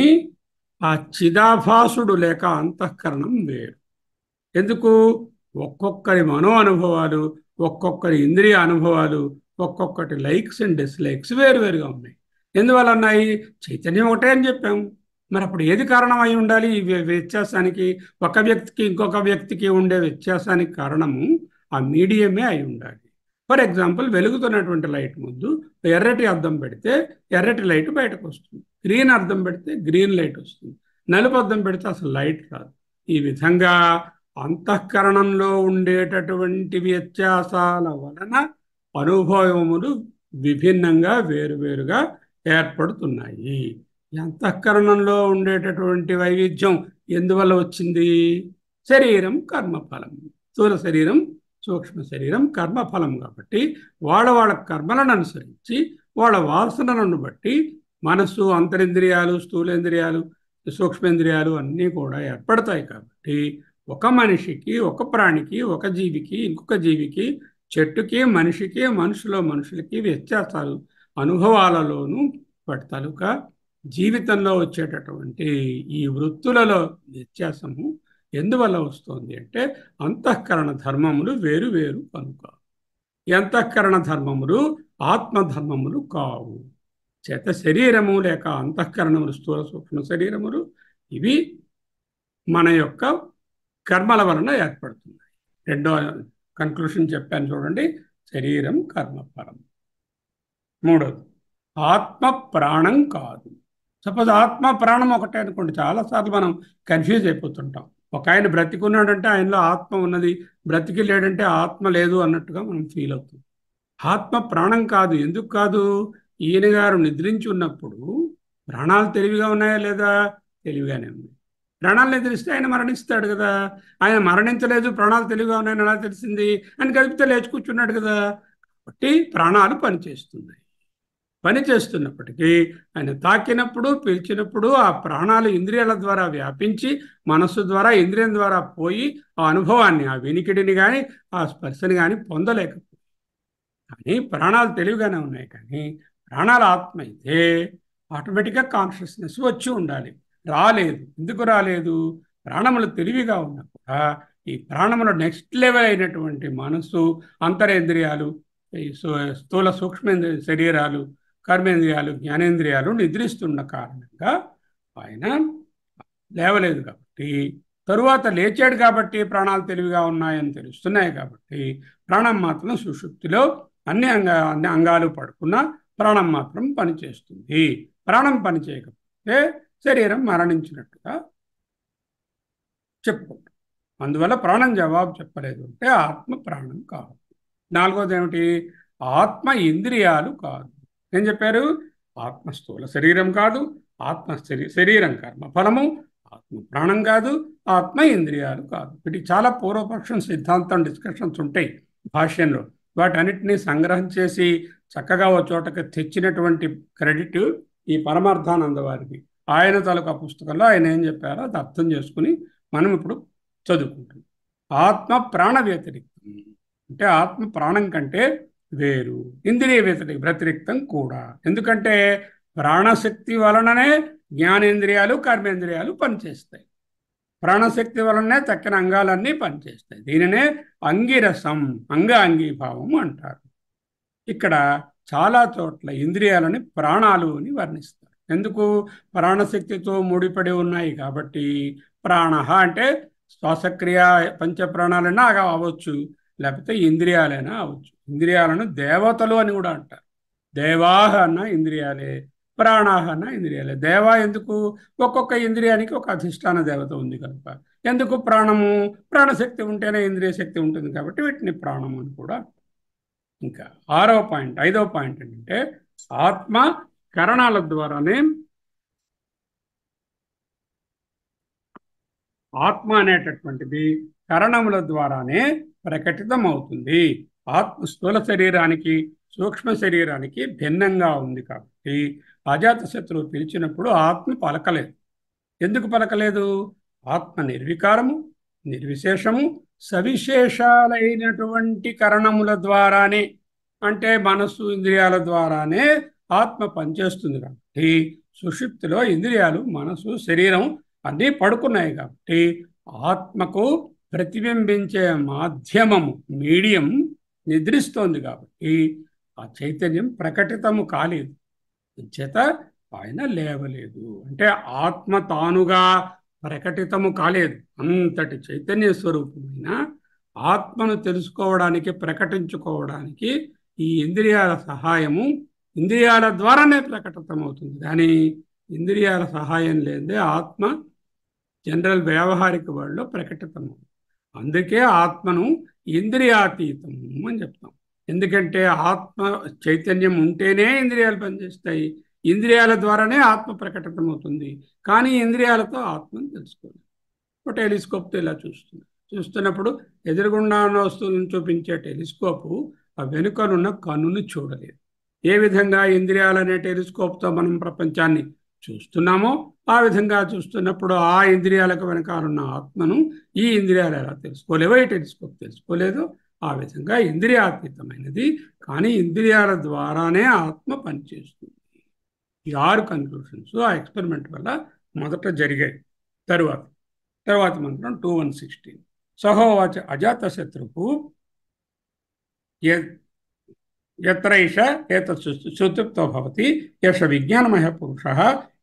ఆ చిదాభాసుడు లేక అంతఃకరణం వేరు. ఎందుకు? ఒక్కొక్కరి మనో అనుభవాలు, ఒక్కొక్కరి ఇంద్రియ అనుభవాలు, ఒక్కొక్కటి లైక్స్ అండ్ డిస్లైక్స్ వేరువేరుగా ఉన్నాయి. ఎందువల్ల ఉన్నాయి? చైతన్యం ఒకటే అని చెప్పాం. మరి అప్పుడు ఏది కారణం అయి ఉండాలి ఈ వ్యత్యాసానికి? ఒక వ్యక్తికి ఇంకొక వ్యక్తికి ఉండే వ్యత్యాసానికి కారణము ఆ మీడియమే అయి ఉండాలి. ఫర్ ఎగ్జాంపుల్, వెలుగుతున్నటువంటి లైట్ ముందు ఎర్రటి అద్దం పెడితే ఎర్రటి లైట్ బయటకు వస్తుంది. గ్రీన్ అద్దం పెడితే గ్రీన్ లైట్ వస్తుంది. నలుపు అద్దం పెడితే అసలు లైట్ రాదు. ఈ విధంగా అంతఃకరణంలో ఉండేటటువంటి వ్యత్యాసాల వలన అనుభవములు విభిన్నంగా వేరువేరుగా ఏర్పడుతున్నాయి. ఈ అంతఃకరణంలో ఉండేటటువంటి వైవిధ్యం ఎందువల్ల వచ్చింది? శరీరం కర్మఫలం. స్థూల శరీరం, సూక్ష్మ శరీరం కర్మఫలం కాబట్టి వాళ్ళ కర్మలను అనుసరించి, వాళ్ళ వాసనలను బట్టి మనస్సు, అంతరింద్రియాలు, స్థూలేంద్రియాలు, సూక్ష్మేంద్రియాలు అన్నీ కూడా ఏర్పడతాయి. కాబట్టి ఒక మనిషికి, ఒక ప్రాణికి, ఒక జీవికి, ఇంకొక జీవికి, చెట్టుకి, మనిషికి, మనుషులకి వ్యత్యాసాలు అనుభవాలలోనూ తాలూకా జీవితంలో వచ్చేటటువంటి ఈ వృత్తులలో వ్యత్యాసము ఎందువల్ల వస్తుంది అంటే అంతఃకరణ ధర్మములు వేరు వేరు కనుక. ఈ అంతఃకరణ ధర్మములు ఆత్మధర్మములు కావు. చేత శరీరము లేక అంతఃకరణములు, స్థూల సూక్ష్మ శరీరములు, ఇవి మన యొక్క కర్మల వలన ఏర్పడుతున్నాయి. 2వ కన్క్లూషన్ చెప్పాను చూడండి, శరీరం కర్మఫలం. 3వది, ఆత్మ ప్రాణం కాదు. సపోజ్ ఆత్మ ప్రాణం ఒకటే అనుకోండి, చాలాసార్లు మనం కన్ఫ్యూజ్ అయిపోతుంటాం. ఒక ఆయన బ్రతికున్నాడంటే ఆయనలో ఆత్మ ఉన్నది, బ్రతికి లేడంటే ఆత్మ లేదు అన్నట్టుగా మనం ఫీల్ అవుతాం. ఆత్మ ప్రాణం కాదు. ఎందుకు కాదు? ఈయన గారు నిద్రించి ఉన్నప్పుడు ప్రాణాలు తెలివిగా ఉన్నాయా లేదా? తెలివిగానే ఉన్నాయి. ప్రాణాలు నిద్రిస్తే ఆయన మరణిస్తాడు కదా. ఆయన మరణించలేదు, ప్రాణాలు తెలివిగా ఉన్నాయని ఎలా తెలిసింది? ఆయన కదిపితే లేచి కూర్చున్నాడు కదా. కాబట్టి ప్రాణాలు పనిచేస్తున్నాయి. పనిచేస్తున్నప్పటికీ ఆయన తాకినప్పుడు, పీల్చినప్పుడు ఆ ప్రాణాలు ఇంద్రియాల ద్వారా వ్యాపించి మనస్సు ద్వారా, ఇంద్రియం ద్వారా పోయి ఆ అనుభవాన్ని, ఆ వినికిడిని కానీ ఆ స్పర్శని కానీ పొందలేకపోయి. కానీ ప్రాణాలు తెలివిగానే ఉన్నాయి. కానీ ప్రాణాలు ఆత్మ అయితే ఆటోమేటిక్గా కాన్షియస్నెస్ వచ్చి ఉండాలి. రాలేదు. ఎందుకు రాలేదు? ప్రాణములు తెలివిగా ఉన్నా కూడా ఈ ప్రాణముల నెక్స్ట్ లెవెల్ అయినటువంటి మనస్సు, అంతరేంద్రియాలు, స్థూల సూక్ష్మేంద్రియ శరీరాలు, కర్మేంద్రియాలు, జ్ఞానేంద్రియాలు నిద్రిస్తున్న కారణంగా ఆయన లేవలేదు. కాబట్టి తరువాత లేచాడు కాబట్టి ప్రాణాలు తెలివిగా ఉన్నాయని తెలుస్తున్నాయి. కాబట్టి ప్రాణం మాత్రం సుషుప్తిలో అన్ని అంగాలు పడుకున్నా ప్రాణం మాత్రం పనిచేస్తుంది. ప్రాణం పనిచేయకపోతే శరీరం మరణించినట్టుగా చెప్పుకుంటాం. అందువల్ల ప్రాణం జవాబు చెప్పలేదు అంటే ఆత్మ ప్రాణం కాదు. 4వది ఏమిటి? ఆత్మ ఇంద్రియాలు కాదు. ఏం చెప్పారు? ఆత్మ స్థూల శరీరం కాదు, ఆత్మ శరీరం కర్మఫలము, ఆత్మ ప్రాణం కాదు, ఆత్మ ఇంద్రియాలు కాదు. వీటి చాలా పూర్వపక్షం సిద్ధాంతం డిస్కషన్స్ ఉంటాయి భాష్యంలో. వాటన్నిటినీ సంగ్రహం చేసి చక్కగా ఒక చోటకి తెచ్చినటువంటి క్రెడిట్ ఈ పరమార్థానంద వారికి. ఆయన తాలూకా పుస్తకంలో ఆయన ఏం చెప్పారో అది అర్థం చేసుకుని మనం ఇప్పుడు చదువుకుంటాం. ఆత్మ ప్రాణ వ్యతిరిక్తం అంటే ఆత్మ ప్రాణం కంటే వేరు, ఇంద్రియ వ్యతిరిక్తం కూడా. ఎందుకంటే ప్రాణశక్తి వలననే జ్ఞానేంద్రియాలు కర్మేంద్రియాలు పనిచేస్తాయి. ప్రాణశక్తి వలనే తక్కిన అంగాలన్నీ పనిచేస్తాయి. దీనినే అంగిరసం, అంగీభావం అంటారు. ఇక్కడ చాలా చోట్ల ఇంద్రియాలని ప్రాణాలు అని వర్ణిస్తారు. ఎందుకు? ప్రాణశక్తితో ముడిపడి ఉన్నాయి కాబట్టి. ప్రాణ అంటే శ్వాసక్రియ పంచప్రాణాలైనా అవ్వచ్చు, లేకపోతే ఇంద్రియాలైనా అవ్వచ్చు. ఇంద్రియాలను దేవతలు అని కూడా అంటారు. దేవాహ అన్న ఇంద్రియాలే, ప్రాణాహ అన్న ఇంద్రియాలే. దేవ ఎందుకు? ఒక్కొక్క ఇంద్రియానికి ఒక అధిష్టాన దేవత ఉంది కనుక. ఎందుకు ప్రాణము? ప్రాణశక్తి ఉంటేనే ఇంద్రియ శక్తి ఉంటుంది కాబట్టి వీటిని ప్రాణము అని కూడా. ఇంకా ఐదవ పాయింట్ ఏంటంటే ఆత్మ కరణాల ద్వారానే, ఆత్మ అనేటటువంటిది కరణముల ద్వారానే ప్రకటితం అవుతుంది. ఆత్మ స్థూల శరీరానికి సూక్ష్మ శరీరానికి భిన్నంగా ఉంది కాబట్టి అజాతశత్రువు పిలిచినప్పుడు ఆత్మ పలకలేదు. ఎందుకు పలకలేదు? ఆత్మ నిర్వికారము, నిర్విశేషము, సవిశేషాలైనటువంటి కరణముల ద్వారానే, అంటే మనస్సు ఇంద్రియాల ద్వారానే ఆత్మ పనిచేస్తుంది కాబట్టి. సుషుప్తిలో ఇంద్రియాలు, మనసు, శరీరం అన్నీ పడుకున్నాయి కాబట్టి ఆత్మకు ప్రతిబింబించే మాధ్యమము, మీడియం నిద్రిస్తోంది కాబట్టి ఆ చైతన్యం ప్రకటితము కాలేదు. చేత ఆయన లేవలేదు. అంటే ఆత్మ తానుగా ప్రకటితము కాలేదు. అంతటి చైతన్య స్వరూపమైన ఆత్మను తెలుసుకోవడానికి, ప్రకటించుకోవడానికి ఈ ఇంద్రియాల సహాయము, ఇంద్రియాల ద్వారానే ప్రకటితమవుతుంది. కానీ ఇంద్రియాల సహాయం లేదే ఆత్మ జనరల్ వ్యావహారిక వరల్డ్లో ప్రకటితము. అందుకే ఆత్మను ఇంద్రియాతీతము అని చెప్తాం. ఎందుకంటే ఆత్మ చైతన్యం ఉంటేనే ఇంద్రియాలు పనిచేస్తాయి. ఇంద్రియాల ద్వారానే ఆత్మ ప్రకటితమవుతుంది. కానీ ఇంద్రియాలతో ఆత్మను తెలుసుకోవాలి. ఒక టెలిస్కోప్తో ఇలా చూస్తున్నప్పుడు ఎదురుగుండా ఉన్న వస్తువులను చూపించే టెలిస్కోపు ఆ వెనుకనున్న కన్నుని చూడలేదు. ఏ విధంగా ఇంద్రియాలనే టెలిస్కోప్తో మనం ప్రపంచాన్ని చూస్తున్నామో ఆ విధంగా చూస్తున్నప్పుడు ఆ ఇంద్రియాలకు వెనకాలన్న ఆత్మను ఈ ఇంద్రియాలు ఎలా తెలుసుకోలేవో ఈ టెలిస్కోప్ తెలుసుకోలేదు. ఆ విధంగా ఇంద్రియాతీతమైనది, కానీ ఇంద్రియాల ద్వారానే ఆత్మ పనిచేస్తుంది. ఈ 6 కన్క్లూషన్స్ ఆ ఎక్స్పెరిమెంట్ వల్ల మొదట జరిగాయి. తర్వాత మంత్రం 2:116 సహోవాచ అజాతశత్రువు యత్రైష ఏతత్ సుతృప్తో భవతి యశ విజ్ఞానమయ పురుషః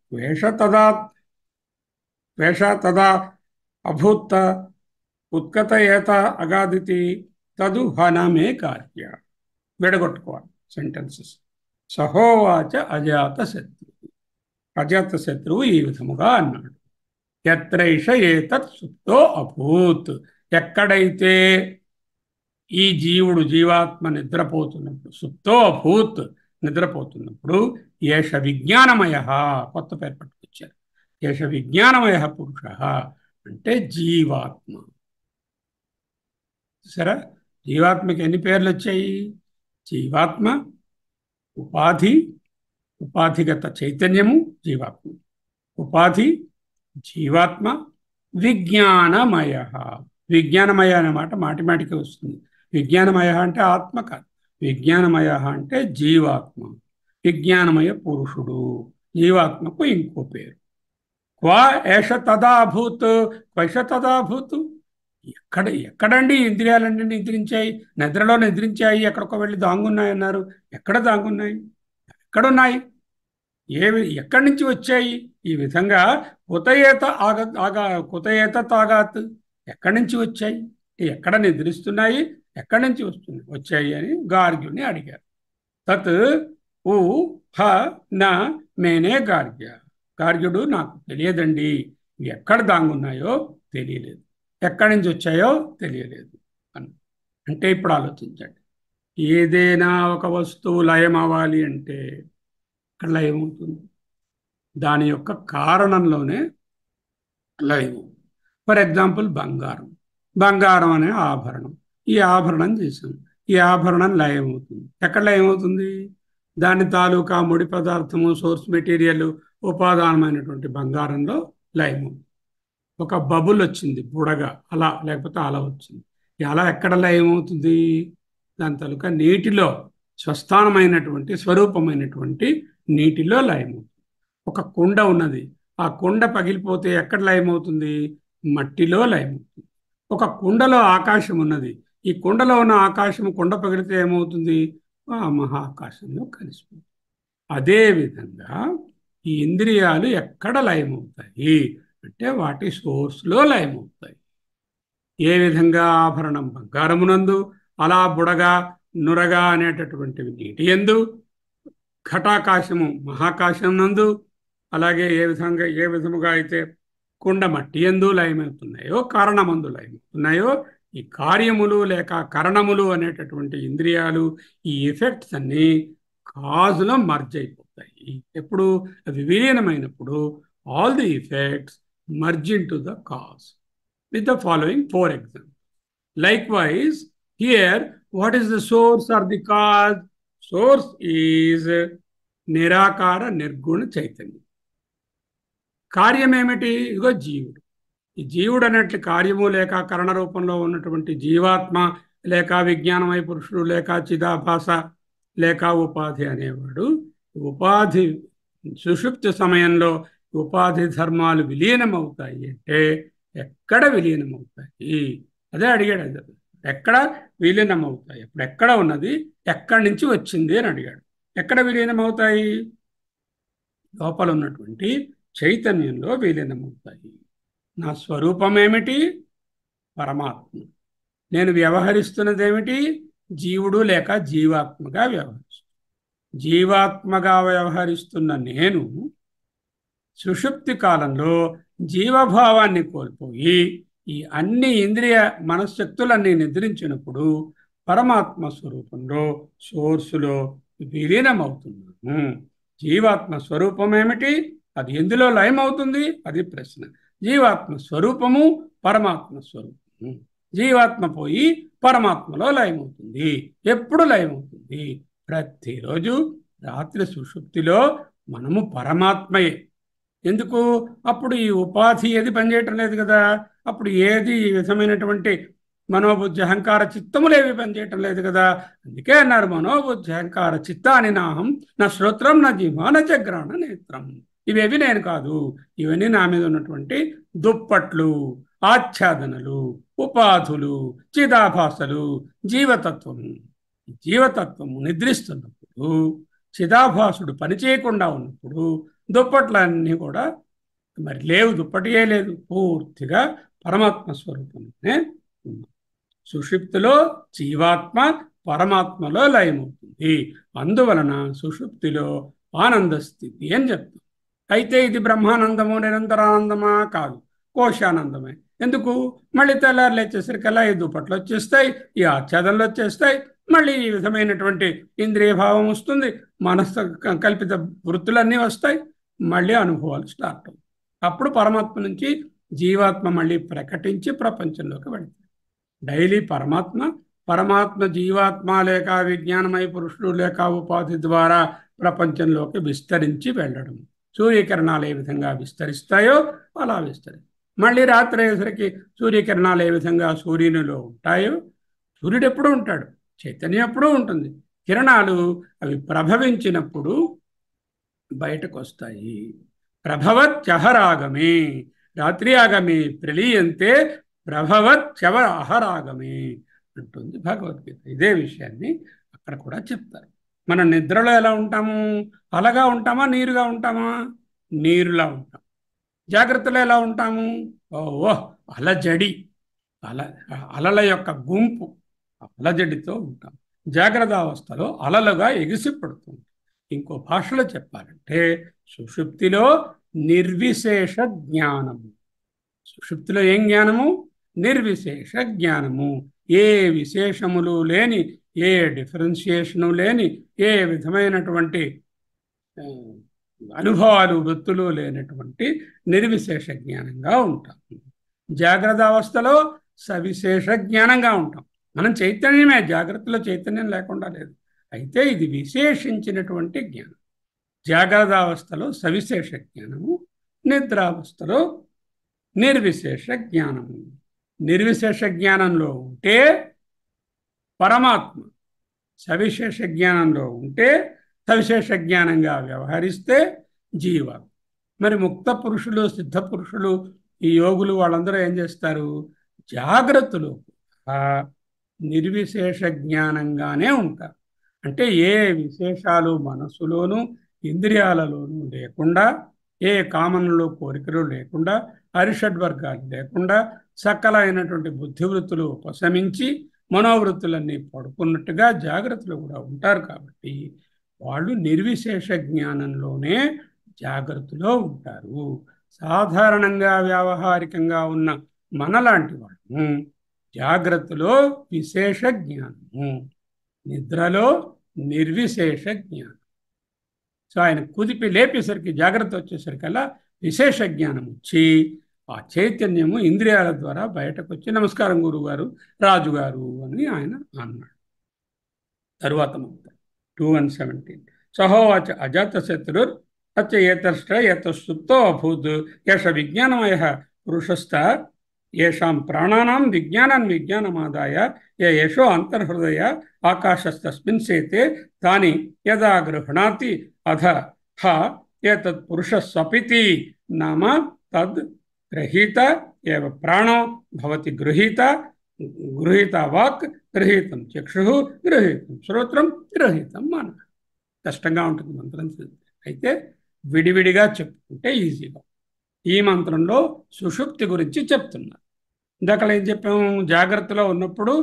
వేష తదా అభూత ఉత్కత ఏత అగాదితి తదు హనమే కార్య. విడగొట్టుకోవాలి సెంటెన్సెస్. సహోవాచ అజాతశత్రువు ఈ విధముగా అన్నాడు. యత్రైష ఏతత్ సుప్తో అభూత్, ఎక్కడైతే ఈ జీవాత్మ నిద్రపోతున్నప్పుడు, సుప్తో అభూత్ నిద్రపోతున్నప్పుడు, ఏష విజ్ఞానమయ, కొత్త పేరు పట్టుకొచ్చారు. ఏష విజ్ఞానమయ పురుష అంటే జీవాత్మ. సరే, జీవాత్మకి ఎన్ని పేర్లు వచ్చాయి? జీవాత్మ, ఉపాధిగత చైతన్యము జీవాత్మ, ఉపాధి జీవాత్మ, విజ్ఞానమయ. విజ్ఞానమయ అనే మాట మాటిమాటికి వస్తుంది. విజ్ఞానమయ అంటే ఆత్మ కాదు, విజ్ఞానమయ అంటే జీవాత్మ. విజ్ఞానమయ పురుషుడు, జీవాత్మకు ఇంకో పేరు. క్వా ఏష తదాభూత్, క్వైష తదాభూత్. ఎక్కడండి ఇంద్రియాలన్నీ నిద్రించాయి? నిద్రలో నిద్రించాయి, ఎక్కడికో వెళ్ళి దాంగున్నాయన్నారు. ఎక్కడ దాంగున్నాయి? ఎక్కడున్నాయి? ఎక్కడి నుంచి వచ్చాయి? ఈ విధంగా కుతయేత తాగాత్, ఎక్కడి నుంచి వచ్చాయి? ఎక్కడ నిద్రిస్తున్నాయి, ఎక్కడి నుంచి వచ్చాయి అని గార్గ్యుని అడిగారు. తత్ ఊ హ నా మేనే గార్గ్యుడు నాకు తెలియదండి, ఎక్కడ దాంగున్నాయో తెలియలేదు, ఎక్కడి నుంచి వచ్చాయో తెలియలేదు అని. అంటే ఇప్పుడు ఆలోచించండి, ఏదైనా ఒక వస్తువు లయం అవ్వాలి అంటే అక్కడ లయమవుతుంది. దాని యొక్క కారణంలోనే లయం. ఫర్ ఎగ్జాంపుల్ బంగారం. బంగారం అనే ఆభరణం. ఈ ఆభరణం చేసాం. ఈ ఆభరణం లయం అవుతుంది. ఎక్కడ లయం అవుతుంది? దాని తాలూకా ముడి పదార్థము, సోర్స్ మెటీరియల్, ఉపాదానమైనటువంటి బంగారంలో లయం అవుతుంది. ఒక బబుల్ వచ్చింది, బుడగ అలా, లేకపోతే అలా వచ్చింది. ఈ అలా ఎక్కడ లయం అవుతుంది? దాని తాలూకా నీటిలో, స్వస్థానమైనటువంటి స్వరూపమైనటువంటి నీటిలో లయం అవుతుంది. ఒక కుండ ఉన్నది, ఆ కుండ పగిలిపోతే ఎక్కడ లయమవుతుంది? మట్టిలో లయమవుతుంది. ఒక కుండలో ఆకాశం ఉన్నది, ఈ కుండలో ఉన్న ఆకాశం కుండ పగిలితే ఏమవుతుంది? ఆ మహాకాశంలో కలిసిపోతుంది. అదేవిధంగా ఈ ఇంద్రియాలు ఎక్కడ లయమవుతాయి అంటే వాటి సోర్స్లో లయమవుతాయి. ఏ విధంగా ఆభరణం బంగారమునందు, అలా బుడగ, నురగ అనేటటువంటివి నీటి యందు, ఘటాకాశము మహాకాశం నందు, అలాగే ఏ విధముగా అయితే కుండ మట్టి యందు లయమవుతున్నాయో, కారణమందు లయమవుతున్నాయో, ఈ కార్యములు లేక కరణములు అనేటటువంటి ఇంద్రియాలు, ఈ ఎఫెక్ట్స్ అన్నీ కాజులో మర్జ్ అయిపోతాయి. ఎప్పుడు అవి విలీనమైనప్పుడు all the effects merge into the cause with the following 4 examples. Likewise, here, what is the source or the cause? Source is నిరాకార నిర్గుణ చైతన్యం. కార్యం ఏమిటి? ఇదిగో జీవుడు. ఈ జీవుడు అనేట్లు కార్యము లేక కరణ రూపంలో ఉన్నటువంటి జీవాత్మ, లేక విజ్ఞానమయ పురుషుడు, లేక చిదాభాస, లేక ఉపాధి అనేవాడు. ఉపాధి సుషుప్తి సమయంలో ఉపాధి ధర్మాలు విలీనమవుతాయి అంటే ఎక్కడ విలీనమవుతాయి? అదే అడిగాడు. అది ఎక్కడ విలీనమవుతాయి? అప్పుడు ఎక్కడ ఉన్నది, ఎక్కడి నుంచి వచ్చింది అని అడిగాడు. ఎక్కడ విలీనమవుతాయి? లోపల ఉన్నటువంటి చైతన్యంలో విలీనమవుతాయి. నా స్వరూపం ఏమిటి? పరమాత్మ. నేను వ్యవహరిస్తున్నది ఏమిటి? జీవుడు లేక జీవాత్మగా వ్యవహరిస్తున్నాను. జీవాత్మగా వ్యవహరిస్తున్న నేను సుషుప్తి కాలంలో జీవభావాన్ని కోల్పోయి ఈ అన్ని ఇంద్రియ మనశ్శక్తులన్నీ నిద్రించినప్పుడు పరమాత్మ స్వరూపంలో, సోర్సులో విలీనమవుతున్నాను. జీవాత్మ స్వరూపం ఏమిటి? అది ఎందులో లయమవుతుంది? అది ప్రశ్న. జీవాత్మ స్వరూపము పరమాత్మ స్వరూపము. జీవాత్మ పోయి పరమాత్మలో లయమవుతుంది. ఎప్పుడు లయమవుతుంది? ప్రతిరోజు రాత్రి సుషుప్తిలో మనము పరమాత్మయే. ఎందుకు? అప్పుడు ఈ ఉపాధి ఏది పనిచేయటం లేదు కదా. అప్పుడు ఏది ఈ విధమైనటువంటి మనోబుద్ధి అహంకార చిత్తములు ఏవి పనిచేయటం లేదు కదా. అందుకే అన్నారు మనోబుద్ధి అహంకార చిత్తాని నాహం నా శ్రోత్రం నా జీవా నా జగ్రాణ నేత్రం. ఇవేవి నేను కాదు, ఇవన్నీ నా మీద ఉన్నటువంటి దుప్పట్లు, ఆచ్ఛాదనలు, ఉపాధులు, చిదాభాసలు, జీవతత్వము. జీవతత్వము నిద్రిస్తున్నప్పుడు, చిదాభాసుడు పనిచేయకుండా ఉన్నప్పుడు దుప్పట్లన్నీ కూడా మరి లేవు, దుప్పటియే లేదు, పూర్తిగా పరమాత్మ స్వరూపంలోనే ఉన్నాం. సుషుప్తిలో జీవాత్మ పరమాత్మలో లయమవుతుంది. అందువలన సుషుప్తిలో ఆనంద స్థితి అని చెప్తాం. అయితే ఇది బ్రహ్మానందము, నిరంతరానందమా? కాదు, కోశానందమే. ఎందుకు? మళ్ళీ తెల్లారు లేచేసరికల్లా ఈ దుప్పట్లు వచ్చేస్తాయి, ఈ ఆచ్ఛాదనలు వచ్చేస్తాయి, మళ్ళీ ఈ విధమైనటువంటి ఇంద్రియ భావం వస్తుంది, మనస్సు కల్పిత వృత్తులన్నీ వస్తాయి, మళ్ళీ అనుభవాలు స్టార్ట్ అవుతాయి. అప్పుడు పరమాత్మ నుంచి జీవాత్మ మళ్ళీ ప్రకటించి ప్రపంచంలోకి వెళ్తాయి. డైలీ పరమాత్మ జీవాత్మ లేక విజ్ఞానమయ పురుషుడు లేక ఉపాధి ద్వారా ప్రపంచంలోకి విస్తరించి వెళ్ళడం. సూర్యకిరణాలు ఏ విధంగా విస్తరిస్తాయో అలా విస్తరిస్తాయి. మళ్ళీ రాత్రి అయ్యేసరికి సూర్యకిరణాలు ఏ విధంగా సూర్యునిలో ఉంటాయో, సూర్యుడు ఎప్పుడూ ఉంటాడు, చైతన్యం ఎప్పుడూ ఉంటుంది. కిరణాలు అవి ప్రభవించినప్పుడు బయటకు వస్తాయి. ప్రభవత్యహరాగమే రాత్రి ఆగమే ప్రలీయంతే ప్రభవత్యవ అహరాగమే అంటుంది భగవద్గీత. ఇదే విషయాన్ని అక్కడ కూడా చెప్తారు. మనం నిద్రలో ఎలా ఉంటాము? అలగా ఉంటామా, నీరుగా ఉంటామా? నీరులా ఉంటాం. జాగ్రత్తలో ఎలా ఉంటాము? ఓ అలజడి, అలల యొక్క గుంపు, అలజడితో ఉంటాం. జాగ్రత్త అవస్థలో అలలుగా ఎగిసిపడుతుంది. ఇంకో భాషలో చెప్పాలంటే సుషుప్తిలో నిర్విశేష జ్ఞానము. సుషుప్తిలో ఏం జ్ఞానము? నిర్విశేష జ్ఞానము. ఏ విశేషములు లేని, ఏ డిఫరెన్షియేషను లేని, ఏ విధమైనటువంటి ఆ, అనుభవాలు వృత్తులు లేనటువంటి నిర్విశేష జ్ఞానంగా ఉంటాం. జాగ్రత్త అవస్థలో సవిశేష జ్ఞానంగా ఉంటాం. మనం చైతన్యమే, జాగ్రత్తలో చైతన్యం లేకుండా లేదు. అయితే ఇది విశేషించినటువంటి జ్ఞానం. జాగ్రత్త అవస్థలో సవిశేష జ్ఞానము, నిద్రావస్థలో నిర్విశేష జ్ఞానము. నిర్విశేష జ్ఞానంలో ఉంటే పరమాత్మ, సవిశేష జ్ఞానంలో ఉంటే సవిశేష జ్ఞానంగా వ్యవహరిస్తే జీవాత్మ. మరి ముక్త పురుషులు, సిద్ధ పురుషులు, ఈ యోగులు వాళ్ళందరూ ఏం చేస్తారు? జాగ్రత్తలో కూడా నిర్విశేష జ్ఞానంగానే ఉంటారు. అంటే ఏ విశేషాలు మనసులోను ఇంద్రియాలలోనూ లేకుండా, ఏ కామనలు కోరికలు లేకుండా, అరిషడ్వర్గాలు లేకుండా, సకలైనటువంటి బుద్ధివృత్తులు ఉపశమించి మనోవృత్తులన్నీ పడుకున్నట్టుగా జాగ్రత్తలు కూడా ఉంటారు. కాబట్టి వాళ్ళు నిర్విశేష జ్ఞానంలోనే జాగ్రత్తలో ఉంటారు. సాధారణంగా వ్యావహారికంగా ఉన్న మనలాంటి వాళ్ళు జాగ్రత్తలో విశేష జ్ఞానము, నిద్రలో నిర్విశేష జ్ఞానం. సో ఆయన కుదిపి లేపేసరికి, జాగ్రత్త వచ్చేసరికల్లా విశేష జ్ఞానం వచ్చి ఆ చైతన్యము ఇంద్రియాల ద్వారా బయటకు వచ్చి, నమస్కారం గురువుగారు, రాజుగారు అని ఆయన అన్నాడు. తరువాత మంత్రం 2:17 సహోవాచ అజాతశత్రుర్ అచ్చ ఏతష్ట ఏతసుప్తో అభూత్ యష విజ్ఞానమయ పురుషస్థ ఏషాం ప్రాణానాం విజ్ఞానాన్ విజ్ఞానమాదాయ యశో అంతర్హృదయ ఆకాశస్తస్మిన్ సేతే తాని యదా గృహణాతి అధ హ ఏతత్ పురుష స్వపితి నామ తద్ గ్రహీత ఏవ ప్రాణో భవతి గృహీత, గృహీత వాక్ గృహీతం చక్షు గృహీతం శ్రోత్రం గృహీతం మన. కష్టంగా ఉంటుంది మంత్రం. అయితే విడివిడిగా చెప్పుకుంటే ఈజీగా. ఈ మంత్రంలో సుషుప్తి గురించి చెప్తున్నారు. ఇందాక ఏం చెప్పాము? జాగ్రత్తలో ఉన్నప్పుడు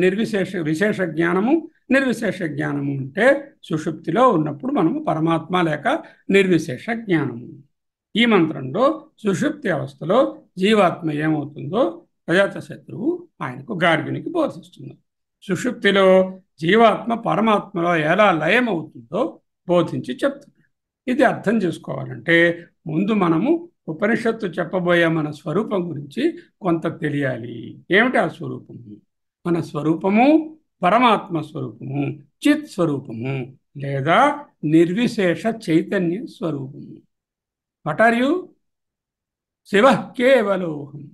విశేష జ్ఞానము, నిర్విశేష జ్ఞానము ఉంటే, సుషుప్తిలో ఉన్నప్పుడు మనము పరమాత్మ లేక నిర్విశేష జ్ఞానము. ఈ మంత్రంలో సుషుప్తి అవస్థలో జీవాత్మ ఏమవుతుందో అజాతశత్రువు ఆయనకు గార్గ్యునికి బోధిస్తున్నారు. సుషుప్తిలో జీవాత్మ పరమాత్మలో ఎలా లయమవుతుందో బోధించి చెప్తున్నారు. ఇది అర్థం చేసుకోవాలంటే ముందు మనము ఉపనిషత్తు చెప్పబోయే మన స్వరూపం గురించి కొంత తెలియాలి. ఏమిటి ఆ స్వరూపము? మన స్వరూపము పరమాత్మ స్వరూపము, చిత్ స్వరూపము లేదా నిర్విశేష చైతన్య స్వరూపము. What are you? శివ కేవలోహం.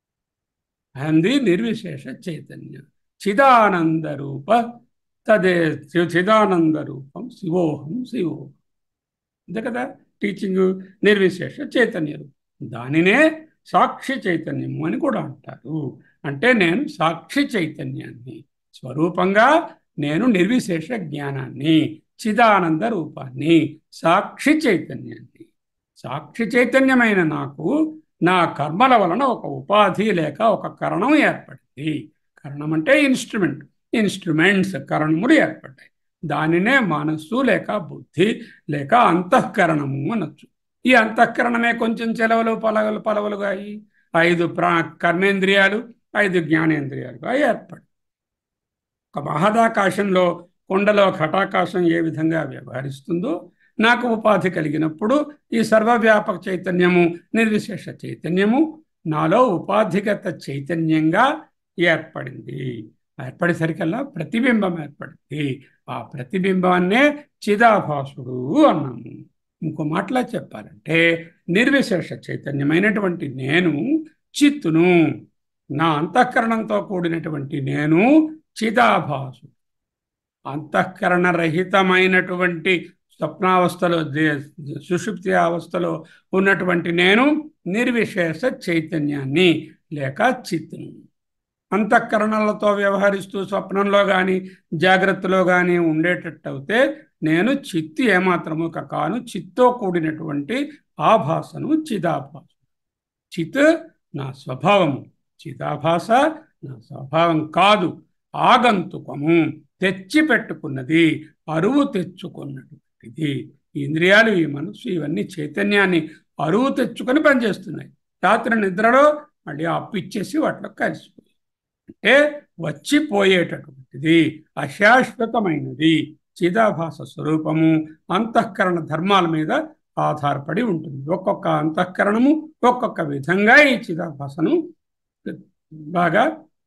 ఐఎమ్ ది నిర్విశేష చైతన్య, చిదానంద రూప తదే చిదానంద రూపం శివోహం శివోహం. అంతే కదా టీచింగ్. నిర్విశేష చైతన్య రూపం, దానినే సాక్షి చైతన్యము అని కూడా అంటారు. అంటే నేను సాక్షి చైతన్యాన్ని, స్వరూపంగా నేను నిర్విశేష జ్ఞానాన్ని, చిదానంద రూపాన్ని, సాక్షి చైతన్యాన్ని. సాక్షి చైతన్యమైన నాకు నా కర్మల వలన ఒక ఉపాధి లేక ఒక కరణం ఏర్పడింది. కరణం అంటే ఇన్స్ట్రుమెంట్స్ కరణములు ఏర్పడ్డాయి. దానినే మనస్సు లేక బుద్ధి లేక అంతఃకరణము అనొచ్చు. ఈ అంతఃకరణమే కొంచెం చెలవలు పలవలుగా 5 కర్మేంద్రియాలు, 5 జ్ఞానేంద్రియాలుగా ఏర్పడి, ఒక మహదాకాశంలో కొండలో ఘటాకాశం ఏ విధంగా వ్యవహరిస్తుందో, నాకు ఉపాధి కలిగినప్పుడు ఈ సర్వవ్యాపక చైతన్యము, నిర్విశేష చైతన్యము నాలో ఉపాధిగత చైతన్యంగా ఏర్పడింది. ఏర్పడేసరికల్లా ప్రతిబింబం ఏర్పడింది. ఆ ప్రతిబింబాన్నే చిదాభాసుడు అన్నాము. ఇంకో మాటలా చెప్పాలంటే నిర్విశేష చైతన్యమైనటువంటి నేను చిత్తును, నా అంతఃకరణంతో కూడినటువంటి నేను చిదాభాసు. అంతఃకరణ రహితమైనటువంటి స్వప్నావస్థలో, సుషుప్తి అవస్థలో ఉన్నటువంటి నేను నిర్విశేష చైతన్యాన్ని లేక చిత్తును. అంతఃకరణలతో వ్యవహరిస్తూ స్వప్నంలో కానీ జాగ్రత్తలో కానీ ఉండేటట్టు అయితే నేను చిత్తు ఏమాత్రము కాను. చిత్తో కూడినటువంటి ఆభాసను చిదాభాస. చిత్ నా స్వభావము, చిదాభాస నా స్వభావం కాదు. ఆగంతుకము, తెచ్చి పెట్టుకున్నది, అరువు తెచ్చుకున్నటువంటిది. ఈ ఇంద్రియాలు, ఈ మనస్సు ఇవన్నీ చైతన్యాన్ని అరువు తెచ్చుకొని పనిచేస్తున్నాయి. రాత్రి నిద్రలో మళ్ళీ అప్పు ఇచ్చేసి వాటిలో కలిసిపోయి, అంటే వచ్చిపోయేటటువంటిది, అశాశ్వతమైనది. చిదాభాస స్వరూపము అంతఃకరణ ధర్మాల మీద ఆధారపడి ఉంటుంది. ఒక్కొక్క అంతఃకరణము ఒక్కొక్క విధంగా ఈ చిదాభాసను బాగా